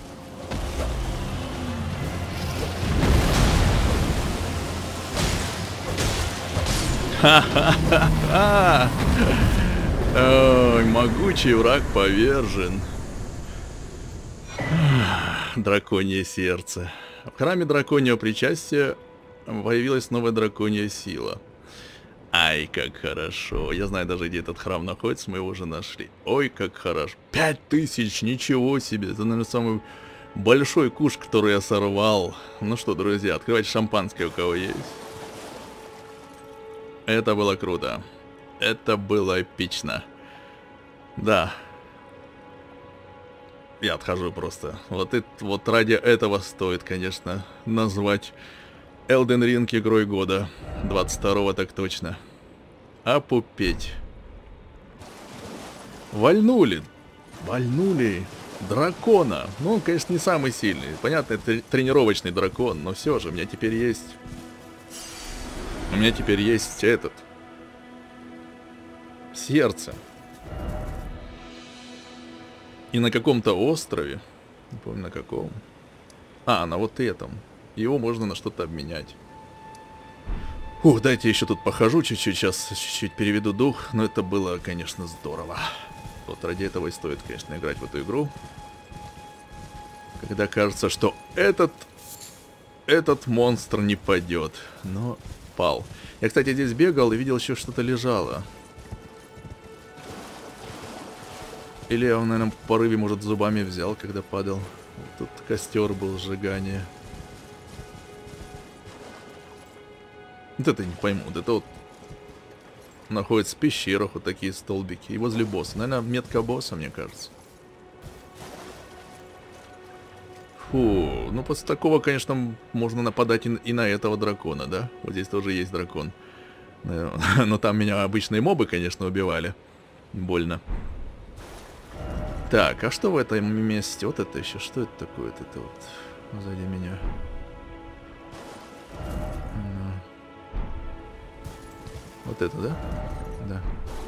S1: Ха-ха-ха-ха! Ой, могучий враг повержен. Драконье сердце. В храме драконьего причастия появилась новая драконья сила. Ай, как хорошо. Я знаю даже, где этот храм находится, мы его уже нашли. Ой, как хорошо. 5000, ничего себе. Это, наверное, самый большой куш, который я сорвал. Ну что, друзья, открывайте шампанское, у кого есть. Это было круто. Это было эпично. Да. Я отхожу просто. Вот ради этого стоит, конечно, назвать Elden Ring игрой года. 22-го так точно. А пупеть. Вальнули. Вальнули дракона. Ну, он, конечно, не самый сильный. Понятно, это тренировочный дракон, но все же, у меня теперь есть... У меня теперь есть этот... Сердце. И на каком-то острове, не помню на каком. А, на вот этом. Его можно на что-то обменять. Ух, дайте еще тут похожу чуть-чуть, сейчас чуть-чуть переведу дух. Но это было, конечно, здорово. Вот ради этого и стоит, конечно, играть в эту игру. Когда кажется, что этот монстр не падет. Но пал. Я, кстати, здесь бегал и видел, еще что-то лежало. Или он, наверное, в порыве, может, зубами взял, когда падал. Тут костер был, сжигание. Вот это не пойму. Вот это вот находится в пещерах вот такие столбики. И возле босса. Наверное, метка босса, мне кажется. Фу. Ну, после такого, конечно, можно нападать и на этого дракона, да? Вот здесь тоже есть дракон. Но там меня обычные мобы, конечно, убивали. Больно. Так, а что в этом месте? Вот это еще, что это такое? Вот это вот сзади меня. Вот это, да? Да.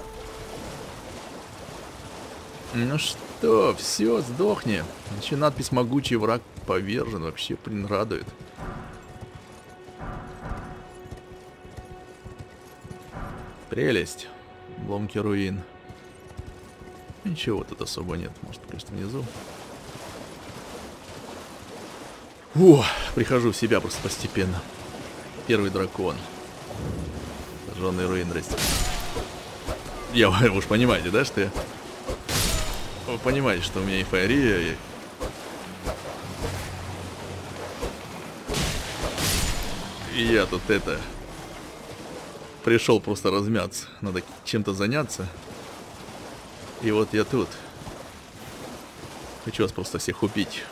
S1: Ну что, все, сдохни. Еще надпись «Могучий враг повержен». Вообще, блин, радует. Прелесть. Обломки руин. Ничего тут особо нет. Может, конечно, внизу. О, прихожу в себя просто постепенно. Первый дракон. Сожженный руин растет. Вы уж понимаете, да, что я... Вы понимаете, что у меня эйфория. И я тут это... Пришел просто размяться. Надо чем-то заняться. И вот я тут. Хочу вас просто всех убить.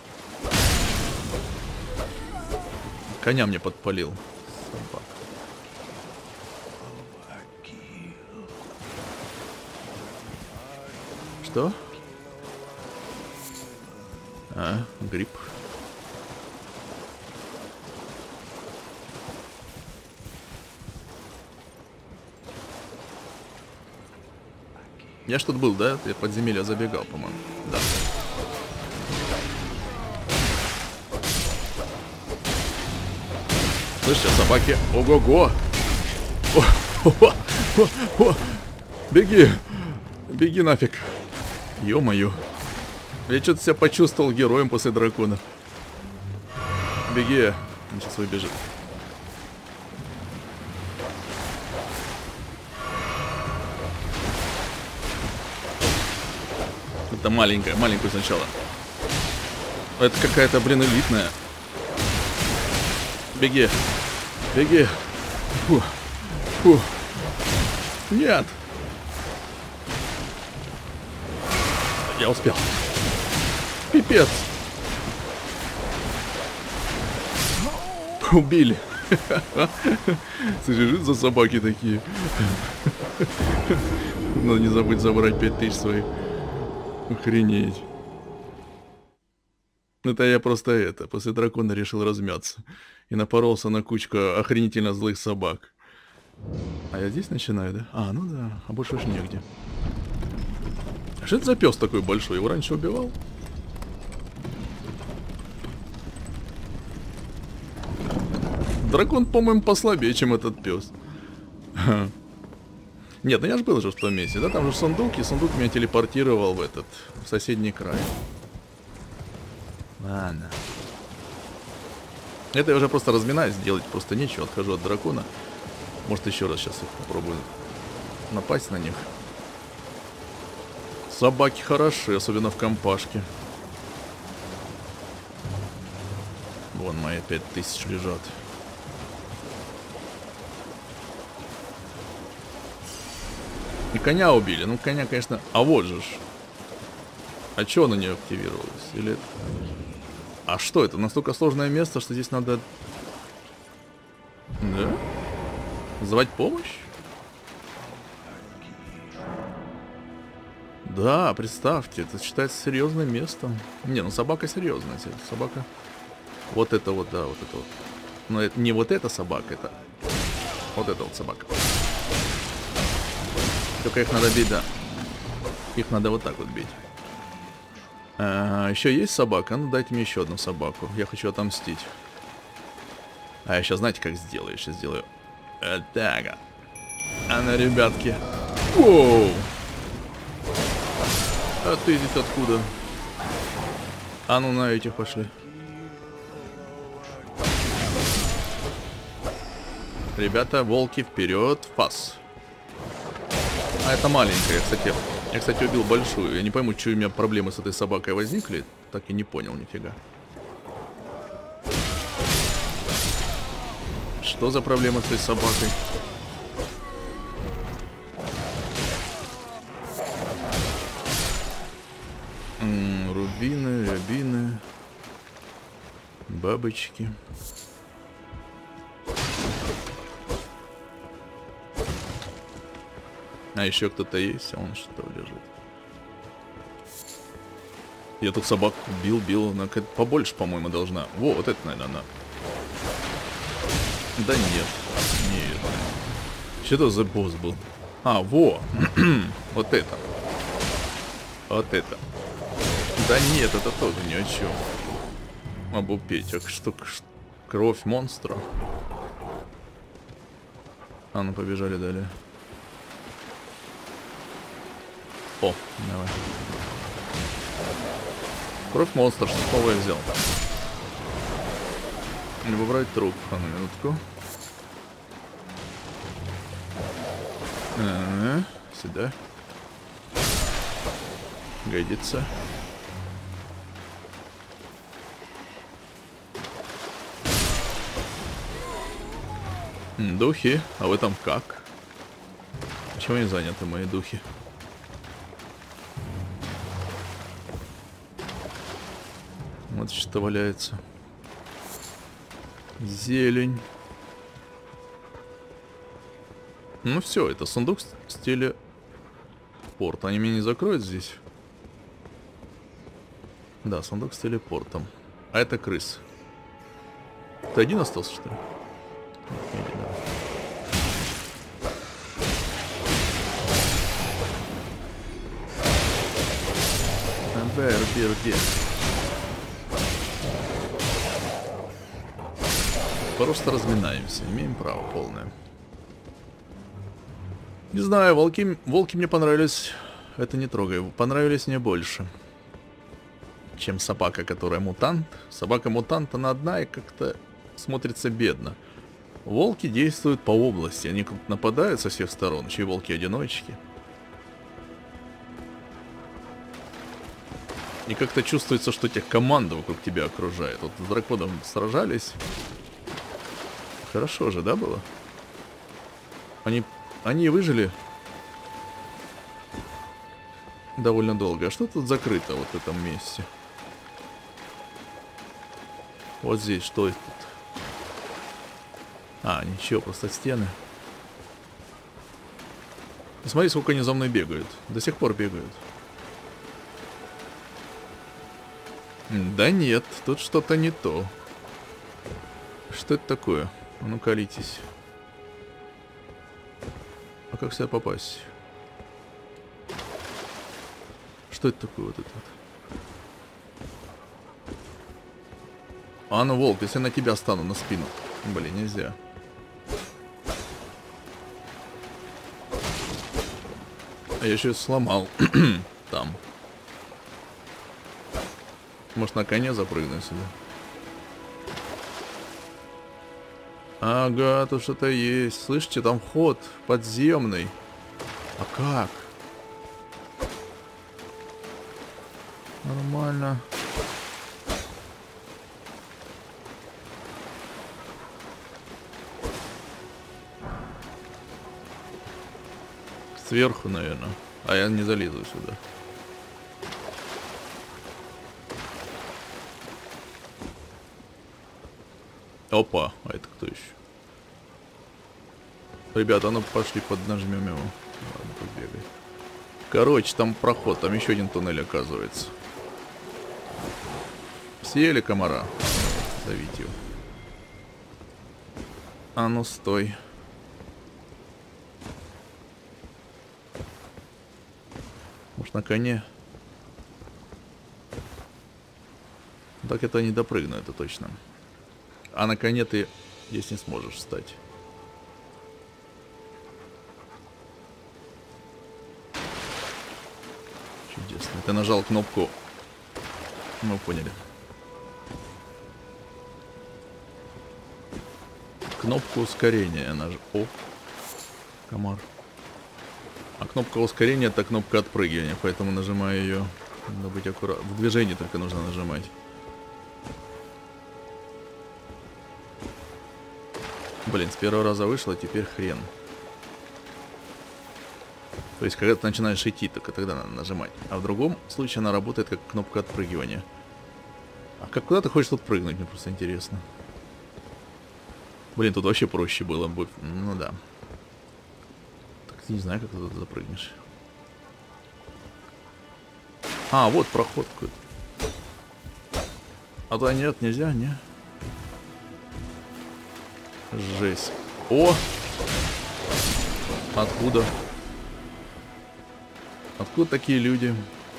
S1: Коня мне подпалил. Собак. Что? А, гриб. Я ж тут был, да? Я подземелье забегал, по-моему. Да. Слышите, собаки? Ого-го! Беги! Беги нафиг! Ё-моё! Я что-то себя почувствовал героем после дракона. Беги! Он сейчас выбежит. Это маленькую сначала. Это какая-то, блин, элитная. Беги. Беги. Фу. Фу. Нет. Я успел. Пипец. Убили. Слушай, что за собаки такие? Надо не забыть забрать 5000 своих. Охренеть. Это я просто после дракона решил размяться. И напоролся на кучку охренительно злых собак. А я здесь начинаю, да? А, ну да, а больше уж негде. А что это за пес такой большой? Его раньше убивал? Дракон, по-моему, послабее, чем этот пес. Нет, ну я же был уже в том месте, да? Там же сундук, и сундук меня телепортировал в соседний край. Ладно. Это я уже просто разминаюсь, делать просто нечего. Отхожу от дракона. Может, еще раз сейчас их попробую напасть на них. Собаки хороши, особенно в компашке. Вон мои 5000 лежат. И коня убили. Ну, коня, конечно... А вот же ж. А чё оно не активировалось? Или... А что это? Настолько сложное место, что здесь надо... Да? Звать помощь? Да, представьте, это считается серьезным местом. Не, ну собака серьезная. Собака... Вот это вот, да, вот это вот. Но это не вот эта собака, это... Вот эта вот собака. Только их надо бить, да. Их надо вот так вот бить. Еще есть собака? Ну дайте мне еще одну собаку. Я хочу отомстить. А я сейчас, знаете, как сделаю? Сейчас сделаю. Так. А ну, ребятки. Воу! А ты здесь откуда? А ну на этих пошли. Ребята, волки, вперед, фас. А это маленькая, кстати. Я, кстати, убил большую. Я не пойму, что у меня проблемы с этой собакой возникли. Так и не понял, нифига. Что за проблема с этой собакой? Рубины, рябины. Бабочки. А еще кто-то есть, а он что лежит. Я тут собак бил, она побольше, по-моему, должна. Во, вот это, наверное, она. Да нет. Что это за босс был? А, во. Вот это. Вот это. Да нет, это тоже ни о чем. Обупеть. А что, кровь монстра? А, ну побежали далее. О, давай. Кровь монстра, что снова я взял. Выбрать труп. А на минутку. Сюда. Годится. Духи. А вы там как? Почему они заняты, мои духи? Вот что валяется. Зелень. Ну все, это сундук в стиле порт. Они меня не закроют здесь? Да, сундук с телепортом. А это крыс. Ты один остался, что ли? Берди. Просто разминаемся. Имеем право полное. Не знаю, волки мне понравились. Это не трогай. Понравились мне больше, чем собака, которая мутант. Собака-мутант, она одна и как-то смотрится бедно. Волки действуют по области. Они нападают со всех сторон. Еще и волки-одиночки. И как-то чувствуется, что тех команда вокруг тебя окружает. Вот с драконом сражались. Хорошо же, да, было? Они выжили довольно долго. А что тут закрыто вот в этом месте? Вот здесь, что это тут? А, ничего, просто стены. Смотри, сколько они за мной бегают. До сих пор бегают. Да нет, тут что-то не то. Что это такое? А ну-ка, литесь. А как сюда попасть? Что это такое вот это вот? А ну, волк, если я на тебя стану на спину. Блин, нельзя. А я еще сломал. Там. Может, на коне запрыгнуть сюда? Ага, тут что-то есть. Слышите, там ход подземный. А как? Нормально. Сверху, наверное. А я не залезу сюда. Опа, а это кто еще? Ребята, ну пошли поднажмем его. Ладно, побегай. Короче, там проход, там еще один туннель оказывается. Съели комара. Давите его. А ну стой. Может на коне? Так это не допрыгну, это точно. А на коне ты здесь не сможешь встать. Чудесно. Ты нажал кнопку. Мы поняли. Кнопку ускорения нажал. О, комар. А кнопка ускорения — это кнопка отпрыгивания, поэтому нажимаю ее. Надо быть аккуратным. В движении только нужно нажимать. Блин, с первого раза вышло, теперь хрен. То есть, когда ты начинаешь идти, только тогда надо нажимать. А в другом случае она работает как кнопка отпрыгивания. А как куда ты хочешь тут прыгнуть? Мне просто интересно. Блин, тут вообще проще было бы. Ну да. Так ты не знаю, как ты тут запрыгнешь. А, вот проход какой-то. А то нет, нельзя, не? Жесть. О! Откуда? Откуда такие люди?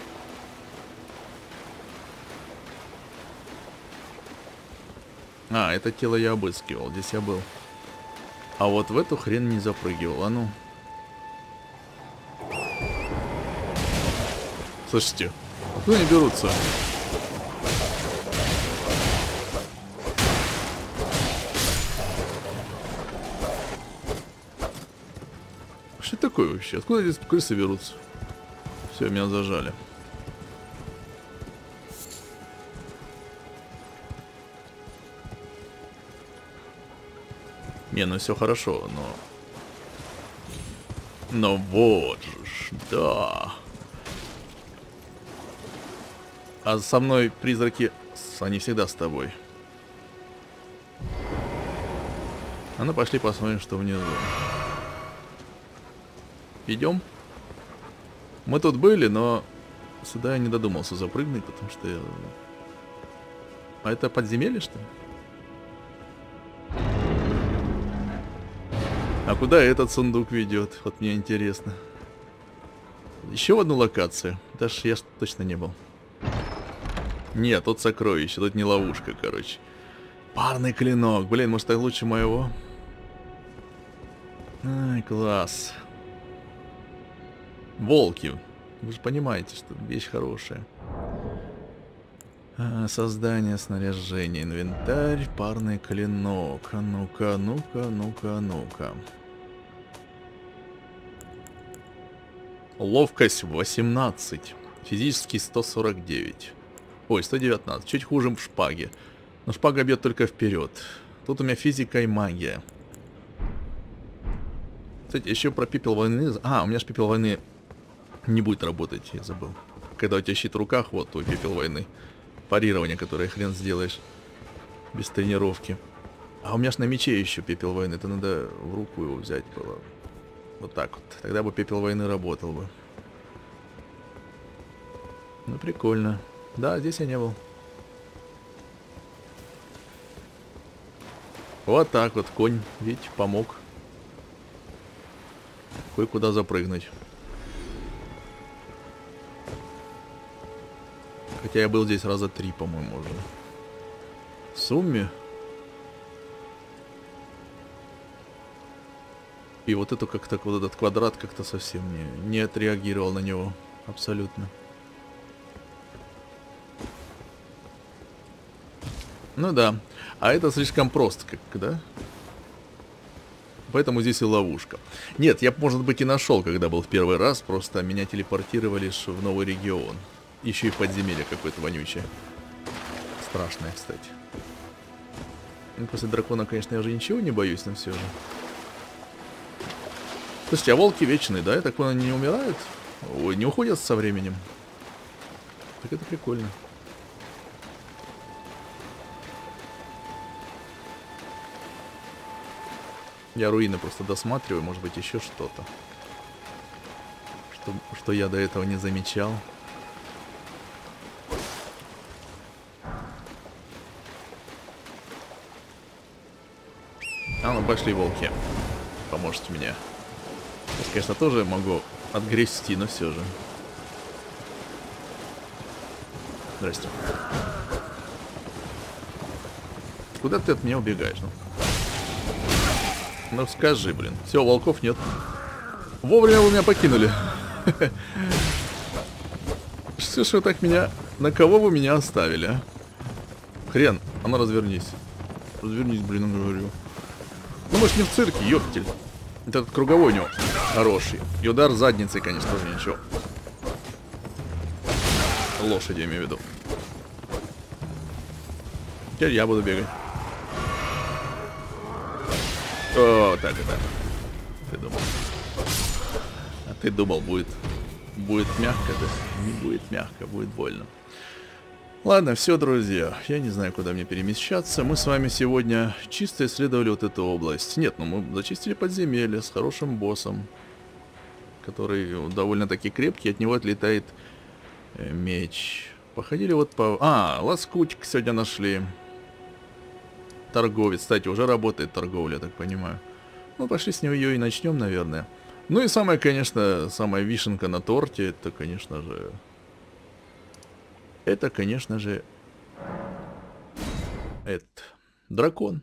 S1: А, это тело я обыскивал. Здесь я был. А вот в эту хрен не запрыгивал. А ну. Слушайте, откуда они берутся? такое вообще? Откуда здесь крысы берутся? Все, меня зажали. Не, ну все хорошо, но... Но вот же ж, да. А со мной призраки, они всегда с тобой. А ну пошли посмотрим, что внизу. Идем. Мы тут были, но сюда я не додумался запрыгнуть, потому что я... А это подземелье, что ли? А куда этот сундук ведет? Вот мне интересно. Еще в одну локацию. Даже я точно не был. Нет, тут сокровище, тут не ловушка, короче. Парный клинок. Блин, может, так лучше моего? Ай, класс. Волки. Вы же понимаете, что вещь хорошая. Создание снаряжения. Инвентарь. Парный клинок. А ну-ка, ну-ка, ну-ка, ну-ка. Ловкость 18. Физический 149. Ой, 119. Чуть хуже в шпаге. Но шпага бьет только вперед. Тут у меня физика и магия. Кстати, еще про пепел войны. А, у меня же пепел войны не будет работать, я забыл. Когда у тебя щит в руках, вот твой пепел войны. Парирование, которое хрен сделаешь. Без тренировки. А у меня ж на мече еще пепел войны. Это надо в руку его взять было. Вот так вот. Тогда бы пепел войны работал бы. Ну, прикольно. Да, здесь я не был. Вот так вот, конь, видите, помог. Кое-куда запрыгнуть. Хотя я был здесь раза 3, по-моему, уже. В сумме. И вот это как-то, вот этот квадрат как-то совсем не отреагировал на него. Абсолютно. Ну да. А это слишком просто, как, да? Поэтому здесь и ловушка. Нет, я, может быть, и нашел, когда был в первый раз. Просто меня телепортировали в новый регион. Еще и подземелье какое-то вонючее. Страшное, кстати. Ну, после дракона, конечно, я уже ничего не боюсь, но все же. Слушайте, а волки вечные, да? Я так понял, они не умирают? Ой, не уходят со временем. Так это прикольно. Я руины просто досматриваю, может быть, еще что-то. Что я до этого не замечал. А ну пошли, волки. Поможете мне. Я, конечно, тоже могу отгрести, но все же. Здрасте. Куда ты от меня убегаешь, ну? Ну скажи, блин. Все, волков нет. Вовремя вы меня покинули. Что ж вы так меня... На кого вы меня оставили, а? Хрен, а ну развернись. Развернись, блин, говорю. Ну мы ж не в цирке, ёптель. Этот круговой у него хороший. И удар задницей, конечно, тоже ничего. Лошади, я имею в виду. Теперь я буду бегать. О, так и так. Ты думал. А ты думал, будет мягко, да? Не будет мягко, будет больно. Ладно, все, друзья. Я не знаю, куда мне перемещаться. Мы с вами сегодня чисто исследовали вот эту область. Нет, ну мы зачистили подземелье с хорошим боссом, который довольно-таки крепкий. От него отлетает меч. Походили вот по... А, лоскутик сегодня нашли. Торговец. Кстати, уже работает торговля, я так понимаю. Ну, пошли с нее и начнем, наверное. Ну и самая, конечно, самая вишенка на торте, это, конечно же... Это, конечно же... дракон.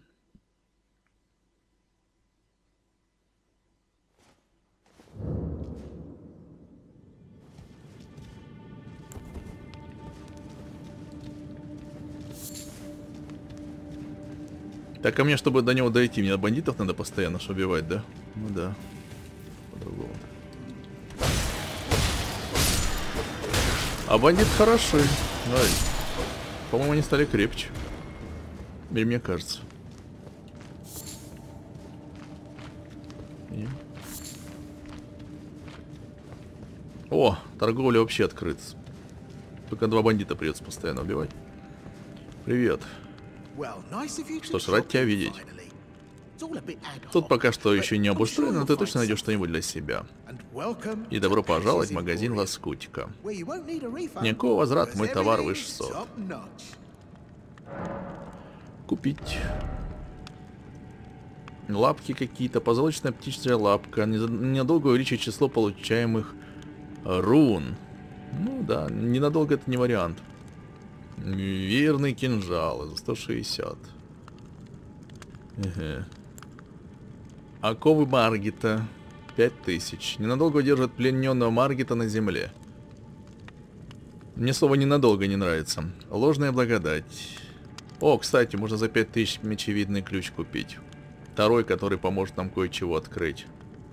S1: Так, а мне, чтобы до него дойти, мне бандитов надо постоянно убивать, да? Ну да. По-другому. А бандит хороший. Давай. По-моему, они стали крепче. Или мне кажется. О, торговля вообще открыта. Только 2 бандита придется постоянно убивать. Привет. Что ж, рад тебя видеть. Тут пока что еще не обустроено, но ты точно найдешь что-нибудь для себя. И добро пожаловать в магазин Лоскутика. Никакого возврата, мой товар выше сот. Купить. Лапки какие-то, позолоченная птичья лапка. Ненадолго увеличить число получаемых рун. Ну да, ненадолго это не вариант. Верный кинжал за 160. Оковы Маргита 5000. Ненадолго удерживает плененного Маргита на земле. Мне слово ненадолго не нравится. Ложная благодать. О, кстати, можно за 5000 мечевидный ключ купить. Второй, который поможет нам кое-чего открыть.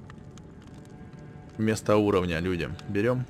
S1: Вместо уровня людям. Берем.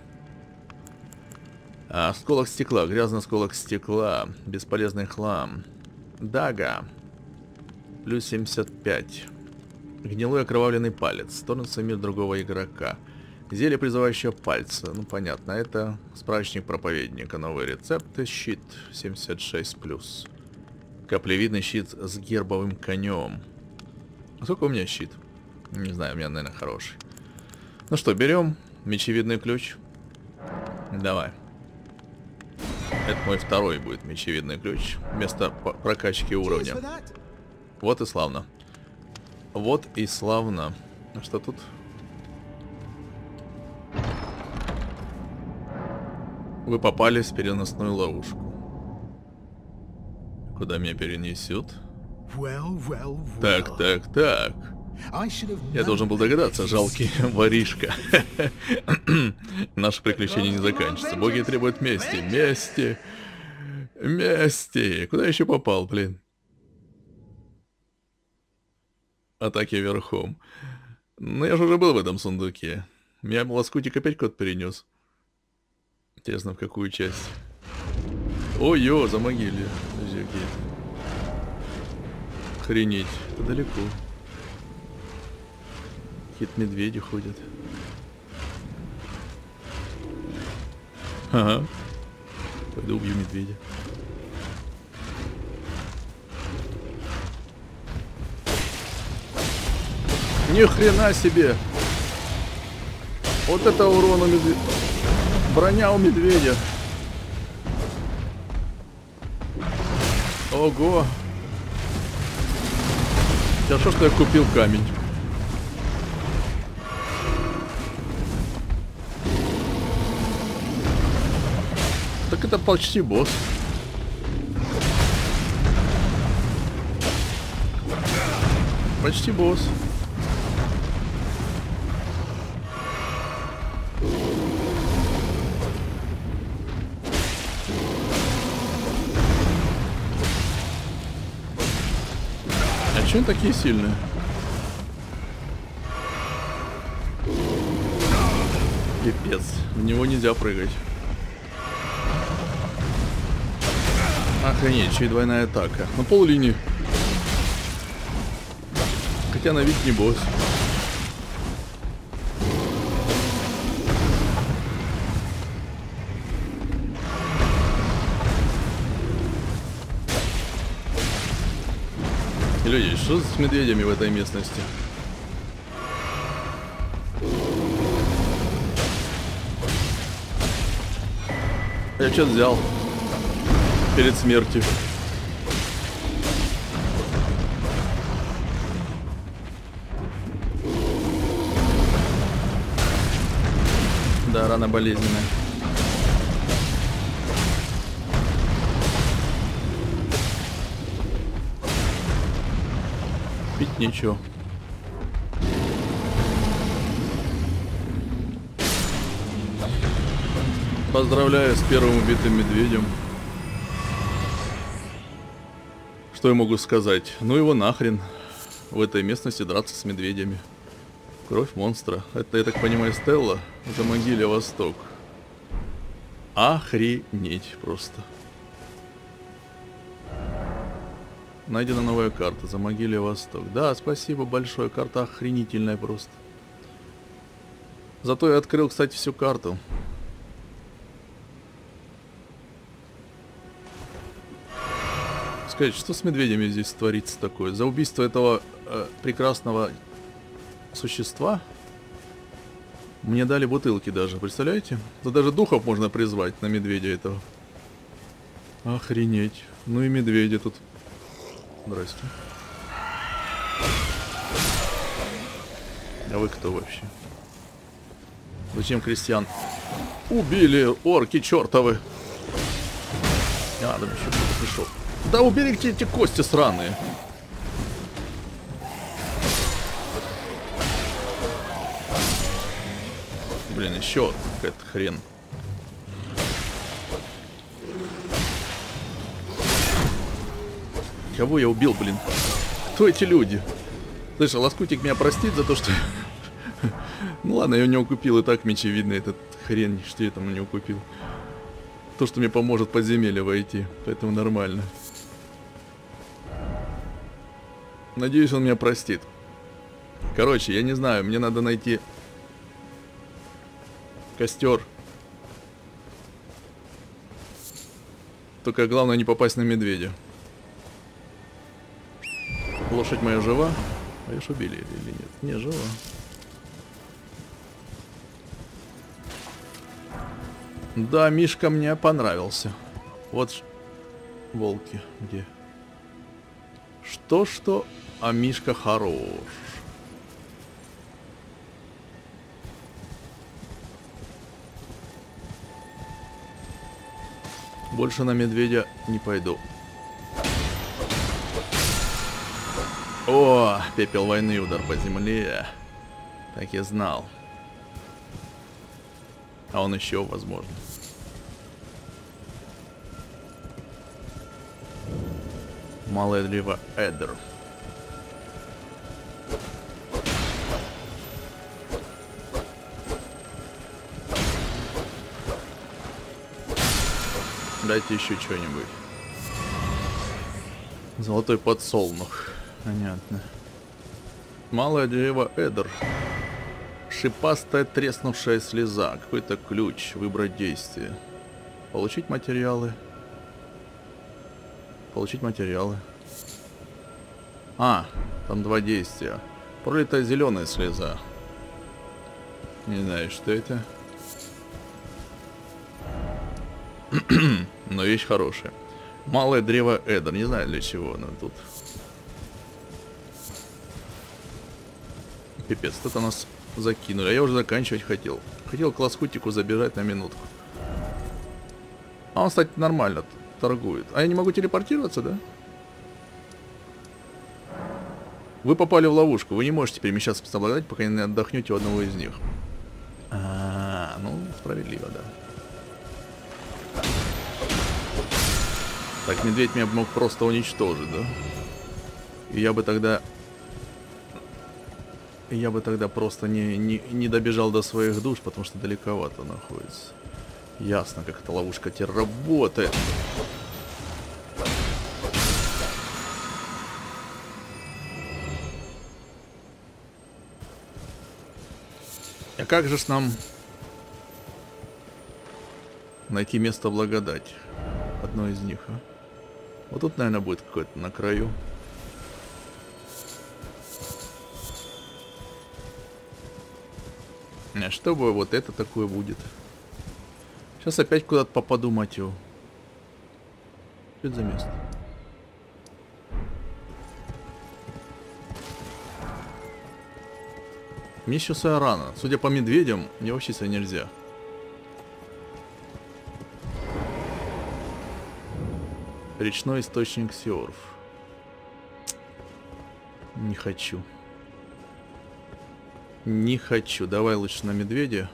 S1: Осколок стекла. Грязный осколок стекла. Бесполезный хлам. Дага. Плюс 75. Гнилой окровавленный палец. Тонется мир другого игрока. Зелье, призывающее пальцы. Ну, понятно. Это справочник проповедника. Новые рецепты. Щит 76+. Каплевидный щит с гербовым конем. А сколько у меня щит? Не знаю, у меня, наверное, хороший. Ну что, берем мечевидный ключ. Давай. Это мой второй будет мечевидный ключ. Вместо прокачки уровня. Вот и славно. Вот и славно. А что тут? Вы попали в переносную ловушку. Куда меня перенесет? Так. Я должен был догадаться, жалкий воришка. Наше приключение не заканчивается. Боги требуют мести. Мести. Куда еще попал, блин? Атаки верхом. Ну, я же уже был в этом сундуке. Меня Лоскутик опять кот перенес. Интересно, в какую часть? Ой-ё, замогили. Охренеть. Это далеко. Какие-то медведи ходят. Ага. Пойду убью медведя. Ни хрена себе! Вот это урон у медведя. Броня у медведя. Ого! Хорошо, что я купил камень. Так это почти босс. Почти босс. А чё они такие сильные? Пипец, в него нельзя прыгать. Охренеть, еще и двойная атака. На поллинии. Хотя на вид не босс. Люди, что с медведями в этой местности? Я что-то взял перед смертью. Да, рана болезненная. Пить нечего. Поздравляю с первым убитым медведем. Что я могу сказать? Ну его нахрен. В этой местности драться с медведями. Кровь монстра. Это, я так понимаю, Стелла. Замогилья Восток. Охренеть просто. Найдена новая карта. Замогилья Восток. Да, спасибо большое. Карта охренительная просто. Зато я открыл, кстати, всю карту. Скажите, что с медведями здесь творится такое? За убийство этого прекрасного существа мне дали бутылки даже, представляете? Да даже духов можно призвать на медведя этого. Охренеть. Ну и медведи тут. Здрасте. А вы кто вообще? Зачем крестьян убили, орки чертовы? А, там еще кто-то пришел. Да уберите эти кости сраные. Блин, еще какая-то хрен. Кого я убил, блин? Кто эти люди? Слышь, Лоскутик меня простит за то, что... Ну ладно, я у него купил и так мечевидно этот хрен, что я там у него купил. То, что мне поможет подземелье войти, поэтому нормально. Надеюсь, он меня простит. Короче, я не знаю, мне надо найти костер. Только главное не попасть на медведя. Лошадь моя жива? А я ж убили или нет? Не, жива. Да, Мишка мне понравился. Вот волки где. Что, а Мишка хорош. Больше на медведя не пойду. О, пепел войны, удар по земле. Так я знал. А он еще, возможно. Малое древо Эдер. Дайте еще что-нибудь. Золотой подсолнух. Понятно. Малое древо Эдер. Шипастая треснувшая слеза. Какой-то ключ. Выбрать действие. Получить материалы. Получить материалы. А, там два действия. Пролитая зеленая слеза. Не знаю, что это. Но вещь хорошая. Малое древо Эдер. Не знаю для чего, но тут... Пипец, кто-то нас закинули. А я уже заканчивать хотел. Хотел к Лоскутику забежать на минутку. А он, кстати, нормально торгует. А я не могу телепортироваться, да? Вы попали в ловушку. Вы не можете перемещаться по благодати, пока не отдохнете у одного из них. Ну, справедливо, да. Так, медведь меня мог просто уничтожить, да? И я бы тогда... просто не добежал до своих душ, потому что далековато находится. Ясно, как эта ловушка теперь работает. А как же ж нам найти место благодати? Одно из них, а? Вот тут, наверное, будет какое-то на краю. А чтобы вот это такое будет. Сейчас опять куда-то попаду, мать его. Что это за место? Мне сейчас рано. Судя по медведям, мне вообще сюда нельзя. Речной источник Сиорф. Не хочу. Не хочу. Давай лучше на медведя.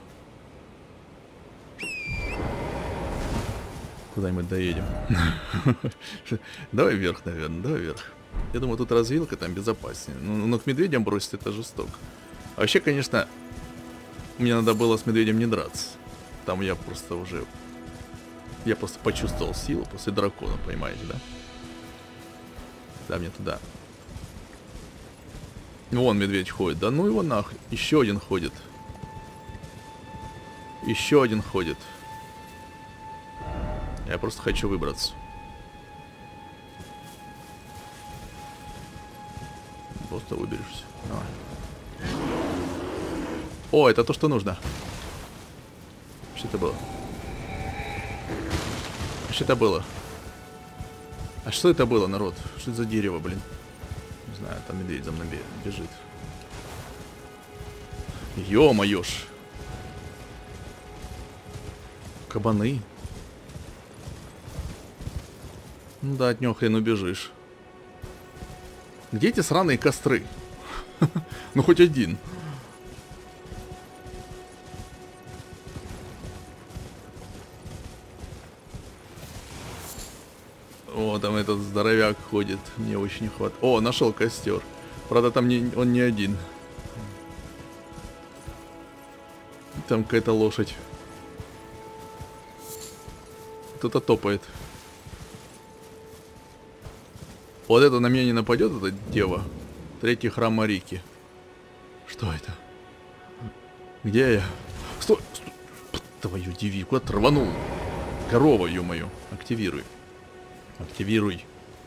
S1: Куда-нибудь доедем. Давай вверх, наверное. Давай вверх. Я думаю, тут развилка, там безопаснее. Но к медведям бросить это жестоко. А вообще, конечно, мне надо было с медведем не драться. Там я просто уже Я просто почувствовал силу после дракона, понимаете, да? Да, мне туда. Вон медведь ходит. Да ну его нахуй. Еще один ходит. Еще один ходит. Я просто хочу выбраться. Просто выберешься. Давай. О, это то, что нужно. Что это было? Что это было? А что это было, народ? Что это за дерево, блин? Не знаю, там медведь за мной бежит. Ё-моё ж. Кабаны. Ну да, от него хрен убежишь. Где эти сраные костры? Ну хоть один. О, там этот здоровяк ходит. Мне очень не хватает. О, нашел костер. Правда, там он не один. Там какая-то лошадь. Кто-то топает. Вот это на меня не нападет, эта дева. Третий храм Марики. Что это? Где я? Стой! Стой. Твою диви, куда-то рванул. Корова, ё-моё. Активируй. Активируй.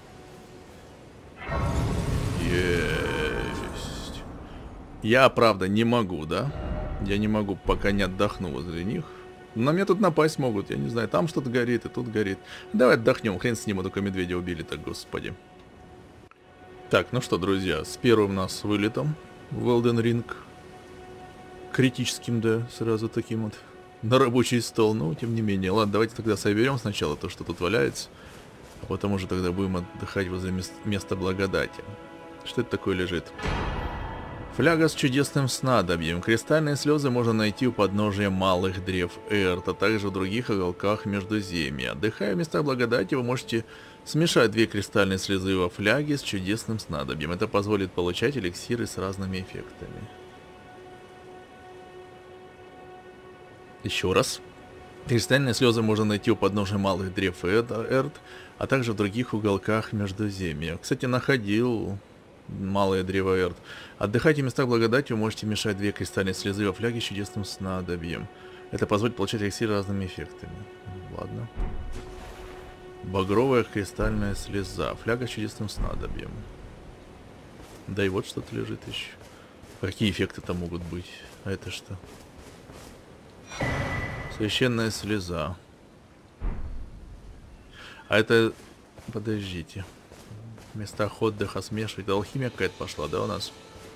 S1: Есть. Я, правда, не могу, да? Я не могу, пока не отдохну возле них. На меня тут напасть могут, я не знаю. Там что-то горит, и тут горит. Давай отдохнем. Хрен с ним, а только медведя убили, так, господи. Так, ну что, друзья, с первым нас вылетом в Elden Ring. Критическим, да, сразу таким вот. На рабочий стол, но тем не менее. Ладно, давайте тогда соберем сначала то, что тут валяется. А потом уже тогда будем отдыхать возле места благодати. Что это такое лежит? Фляга с чудесным снадобьем. Кристальные слезы можно найти у подножия малых древ Эрт, а также в других уголках Междуземья. Отдыхая в местах благодати, вы можете смешать 2 кристальные слезы во фляге с чудесным снадобьем. Это позволит получать эликсиры с разными эффектами. Еще раз. Кристальные слезы можно найти у подножия малых древ Эрт, а также в других уголках Междуземья. Кстати, находил малые древа Эрт. Отдыхайте в местах благодати, вы можете мешать 2 кристальные слезы во фляге с чудесным снадобьем. Это позволит получать эликсиры разными эффектами. Ладно. Багровая кристальная слеза. Фляга с чудесным снадобьем. Да и вот что-то лежит еще. Какие эффекты там могут быть? А это что? Священная слеза. А это... Подождите. В местах отдыха смешивать. Алхимия какая-то пошла, да, у нас?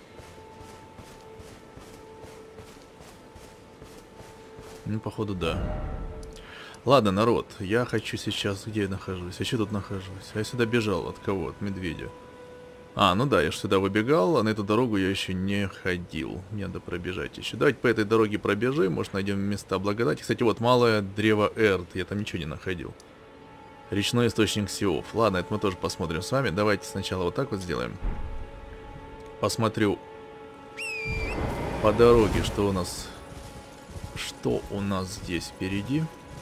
S1: Ну, походу, да. Ладно, народ, я хочу сейчас... Где я нахожусь? Я еще тут нахожусь. Я сюда бежал. От кого? От медведя. А, ну да, я же сюда выбегал, а на эту дорогу я еще не ходил. Мне надо пробежать еще. Давайте по этой дороге пробежим, может найдем места благодати. Кстати, вот малое древо Эрт, я там ничего не находил. Речной источник Сиов. Ладно, это мы тоже посмотрим с вами. Давайте сначала вот так вот сделаем. Посмотрю по дороге, что у нас... Что у нас здесь впереди.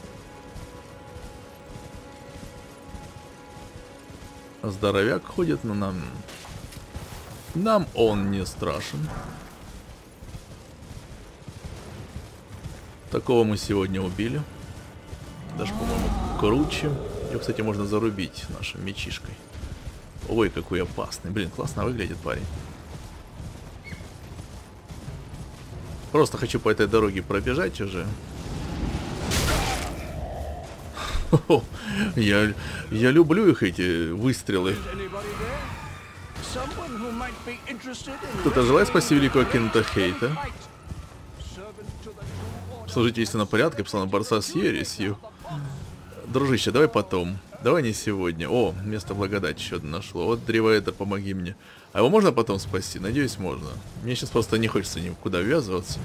S1: Здоровяк ходит, но нам он не страшен. Такого мы сегодня убили. Даже, по-моему, круче. Его, кстати, можно зарубить нашим мечишкой. Ой, какой опасный. Блин, классно выглядит парень. Просто хочу по этой дороге пробежать уже. Я люблю их, эти выстрелы. Кто-то желает спасти великого Кента Хейта? Служите истинно порядка, писал борца с ересью. Дружище, давай потом. Давай не сегодня. О, место благодати еще одно нашло. Вот древо это, помоги мне. А его можно потом спасти? Надеюсь, можно. Мне сейчас просто не хочется никуда ввязываться.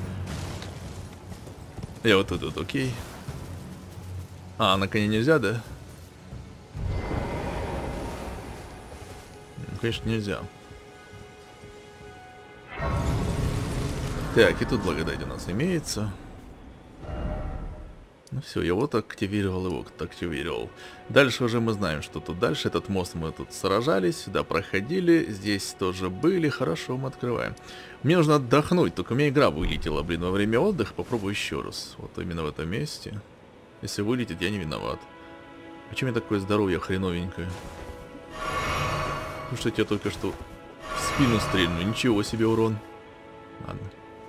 S1: Я вот тут, окей. А, на коне нельзя, да? Ну, конечно, нельзя. Так, и тут благодать у нас имеется. Ну все, я вот активировал его, активировал. Дальше уже мы знаем, что тут дальше. Этот мост мы тут сражались, сюда проходили, здесь тоже были. Хорошо, мы открываем. Мне нужно отдохнуть, только у меня игра вылетела, блин, во время отдыха. Попробую еще раз. Вот именно в этом месте. Если вылетит, я не виноват. Почему я такое здоровье хреновенькое? Ну что, я только что в спину стрельну. Ничего себе урон. Ладно.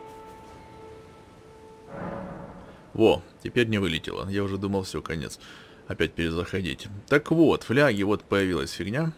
S1: Во, теперь не вылетело. Я уже думал, все, конец. Опять перезаходить. Так вот, фляги, вот появилась фигня.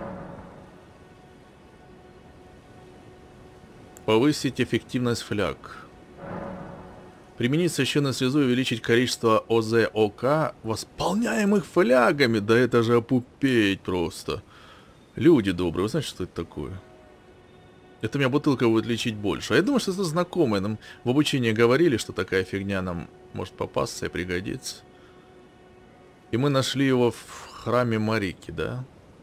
S1: Повысить эффективность фляг. Применить священную слезу и увеличить количество ОЗ-ОК, восполняемых флягами. Да это же опупеть просто. Люди добрые, вы знаете, что это такое? Это у меня бутылка будет лечить больше. А я думаю, что это знакомое. Нам в обучении говорили, что такая фигня нам может попасться и пригодится. И мы нашли его в храме Марики, да?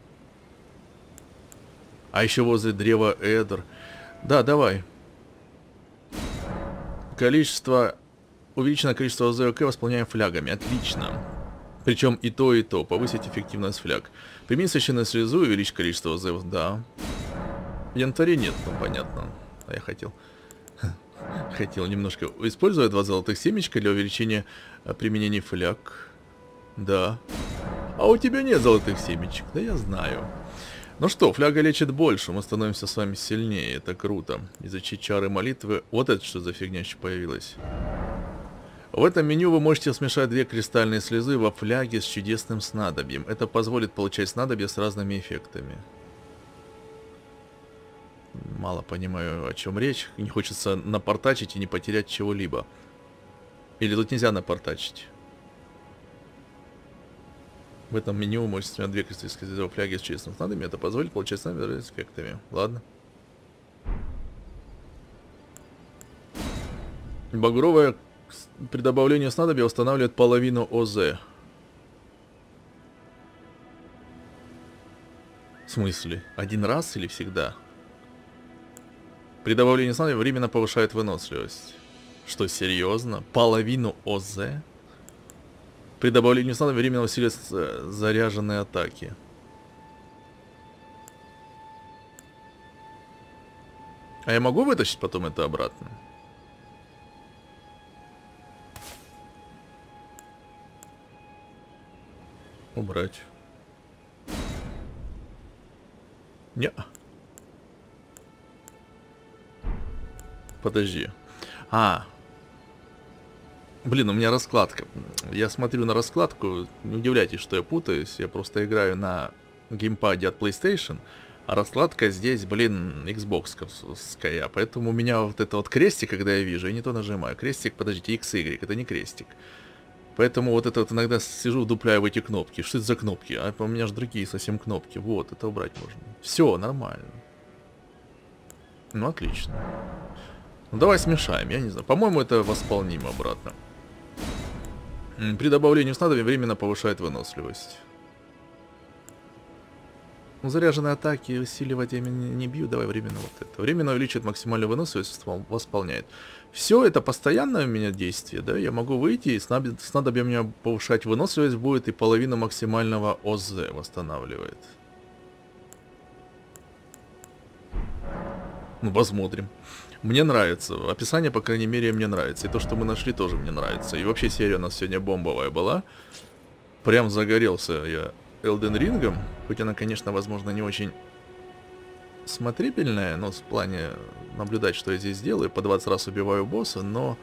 S1: А еще возле древа Эдер. Да, давай. Увеличенное количество ОЗ-ОК восполняем флягами. Отлично. Причем и то, и то. Повысить эффективность фляг. Применить священную слезу и увеличить количество ОЗ. Да. Янтаря нет, ну понятно. А я хотел немножко. Используя 2 золотых семечка для увеличения применения фляг. Да. А у тебя нет золотых семечек. Да я знаю. Ну что, фляга лечит больше. Мы становимся с вами сильнее. Это круто. Изучить чары молитвы. Вот это что за фигня еще появилась. В этом меню вы можете смешать 2 кристальные слезы во фляге с чудесным снадобьем. Это позволит получать снадобья с разными эффектами. Мало понимаю, о чем речь. Не хочется напортачить и не потерять чего-либо. Или тут нельзя напортачить? В этом меню вы можете сменять 2 кристальные слезы во фляге с чудесным снадобьем. Это позволит получать снадобья с эффектами. Ладно. Багровая при добавлении снадобья устанавливает половину ОЗ. В смысле? Один раз или всегда? При добавлении снадобья временно повышает выносливость. Что, серьезно? Половину ОЗ? При добавлении снадобья временно усиливает заряженные атаки. А я могу вытащить потом это обратно? Убрать. Не. Подожди. Блин, у меня раскладка. Я смотрю на раскладку. Не удивляйтесь, что я путаюсь. Я просто играю на геймпаде от PlayStation. А раскладка здесь, блин, Xbox-ская. Поэтому у меня вот это вот крестик, когда я вижу, я не то нажимаю. Крестик, подождите, XY, это не крестик. Поэтому вот это вот иногда сижу, вдупляю в эти кнопки. Что это за кнопки? А у меня же другие совсем кнопки. Вот, это убрать можно. Все, нормально. Ну, отлично. Ну, давай смешаем, я не знаю. По-моему, это восполнимо обратно. При добавлении снадобья временно повышает выносливость. Ну, заряженные атаки усиливать я не бью. Давай временно вот это. Временно увеличивает максимальную выносливость, восполняет. Все это постоянное у меня действие, да? Я могу выйти, и снадобье у меня повышать выносливость будет, и половину максимального ОЗ восстанавливает. Ну, посмотрим. Мне нравится. Описание, по крайней мере, мне нравится. И то, что мы нашли, тоже мне нравится. И вообще серия у нас сегодня бомбовая была. Прям загорелся я Elden Ring'ом. Хоть она, конечно, возможно, не очень смотрибельная, но в плане наблюдать, что я здесь делаю. По 20 раз убиваю босса, но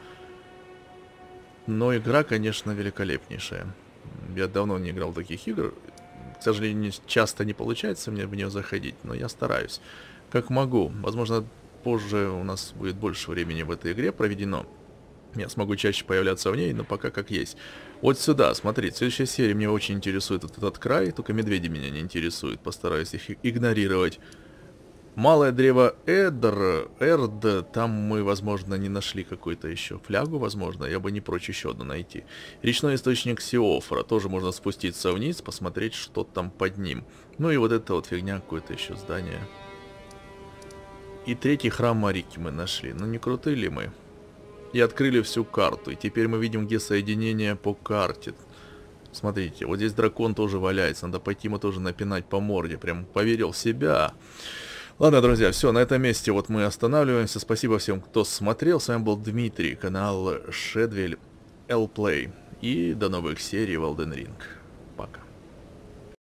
S1: игра, конечно, великолепнейшая. Я давно не играл в таких игр. К сожалению, часто не получается мне в нее заходить, но я стараюсь. Как могу. Возможно, позже у нас будет больше времени в этой игре проведено. Я смогу чаще появляться в ней, но пока как есть. Вот сюда, смотрите, следующая серия меня очень интересует этот край, только медведи меня не интересуют, постараюсь их игнорировать. Малое древо Эрд, там мы, возможно, не нашли какую-то еще флягу, возможно, я бы не прочь еще одну найти. Речной источник Сиофора, тоже можно спуститься вниз, посмотреть, что там под ним. Ну и вот это вот фигня, какое-то еще здание. И 3-й храм Марики мы нашли. Ну не крутые ли мы? и открыли всю карту. И теперь мы видим, где соединение по карте. Смотрите, вот здесь дракон тоже валяется. Надо пойти ему тоже напинать по морде. Прям поверил в себя. Ладно, друзья, все, на этом месте вот мы останавливаемся. Спасибо всем, кто смотрел. С вами был Дмитрий, канал Shadwell L Play. И до новых серий в Elden Ring.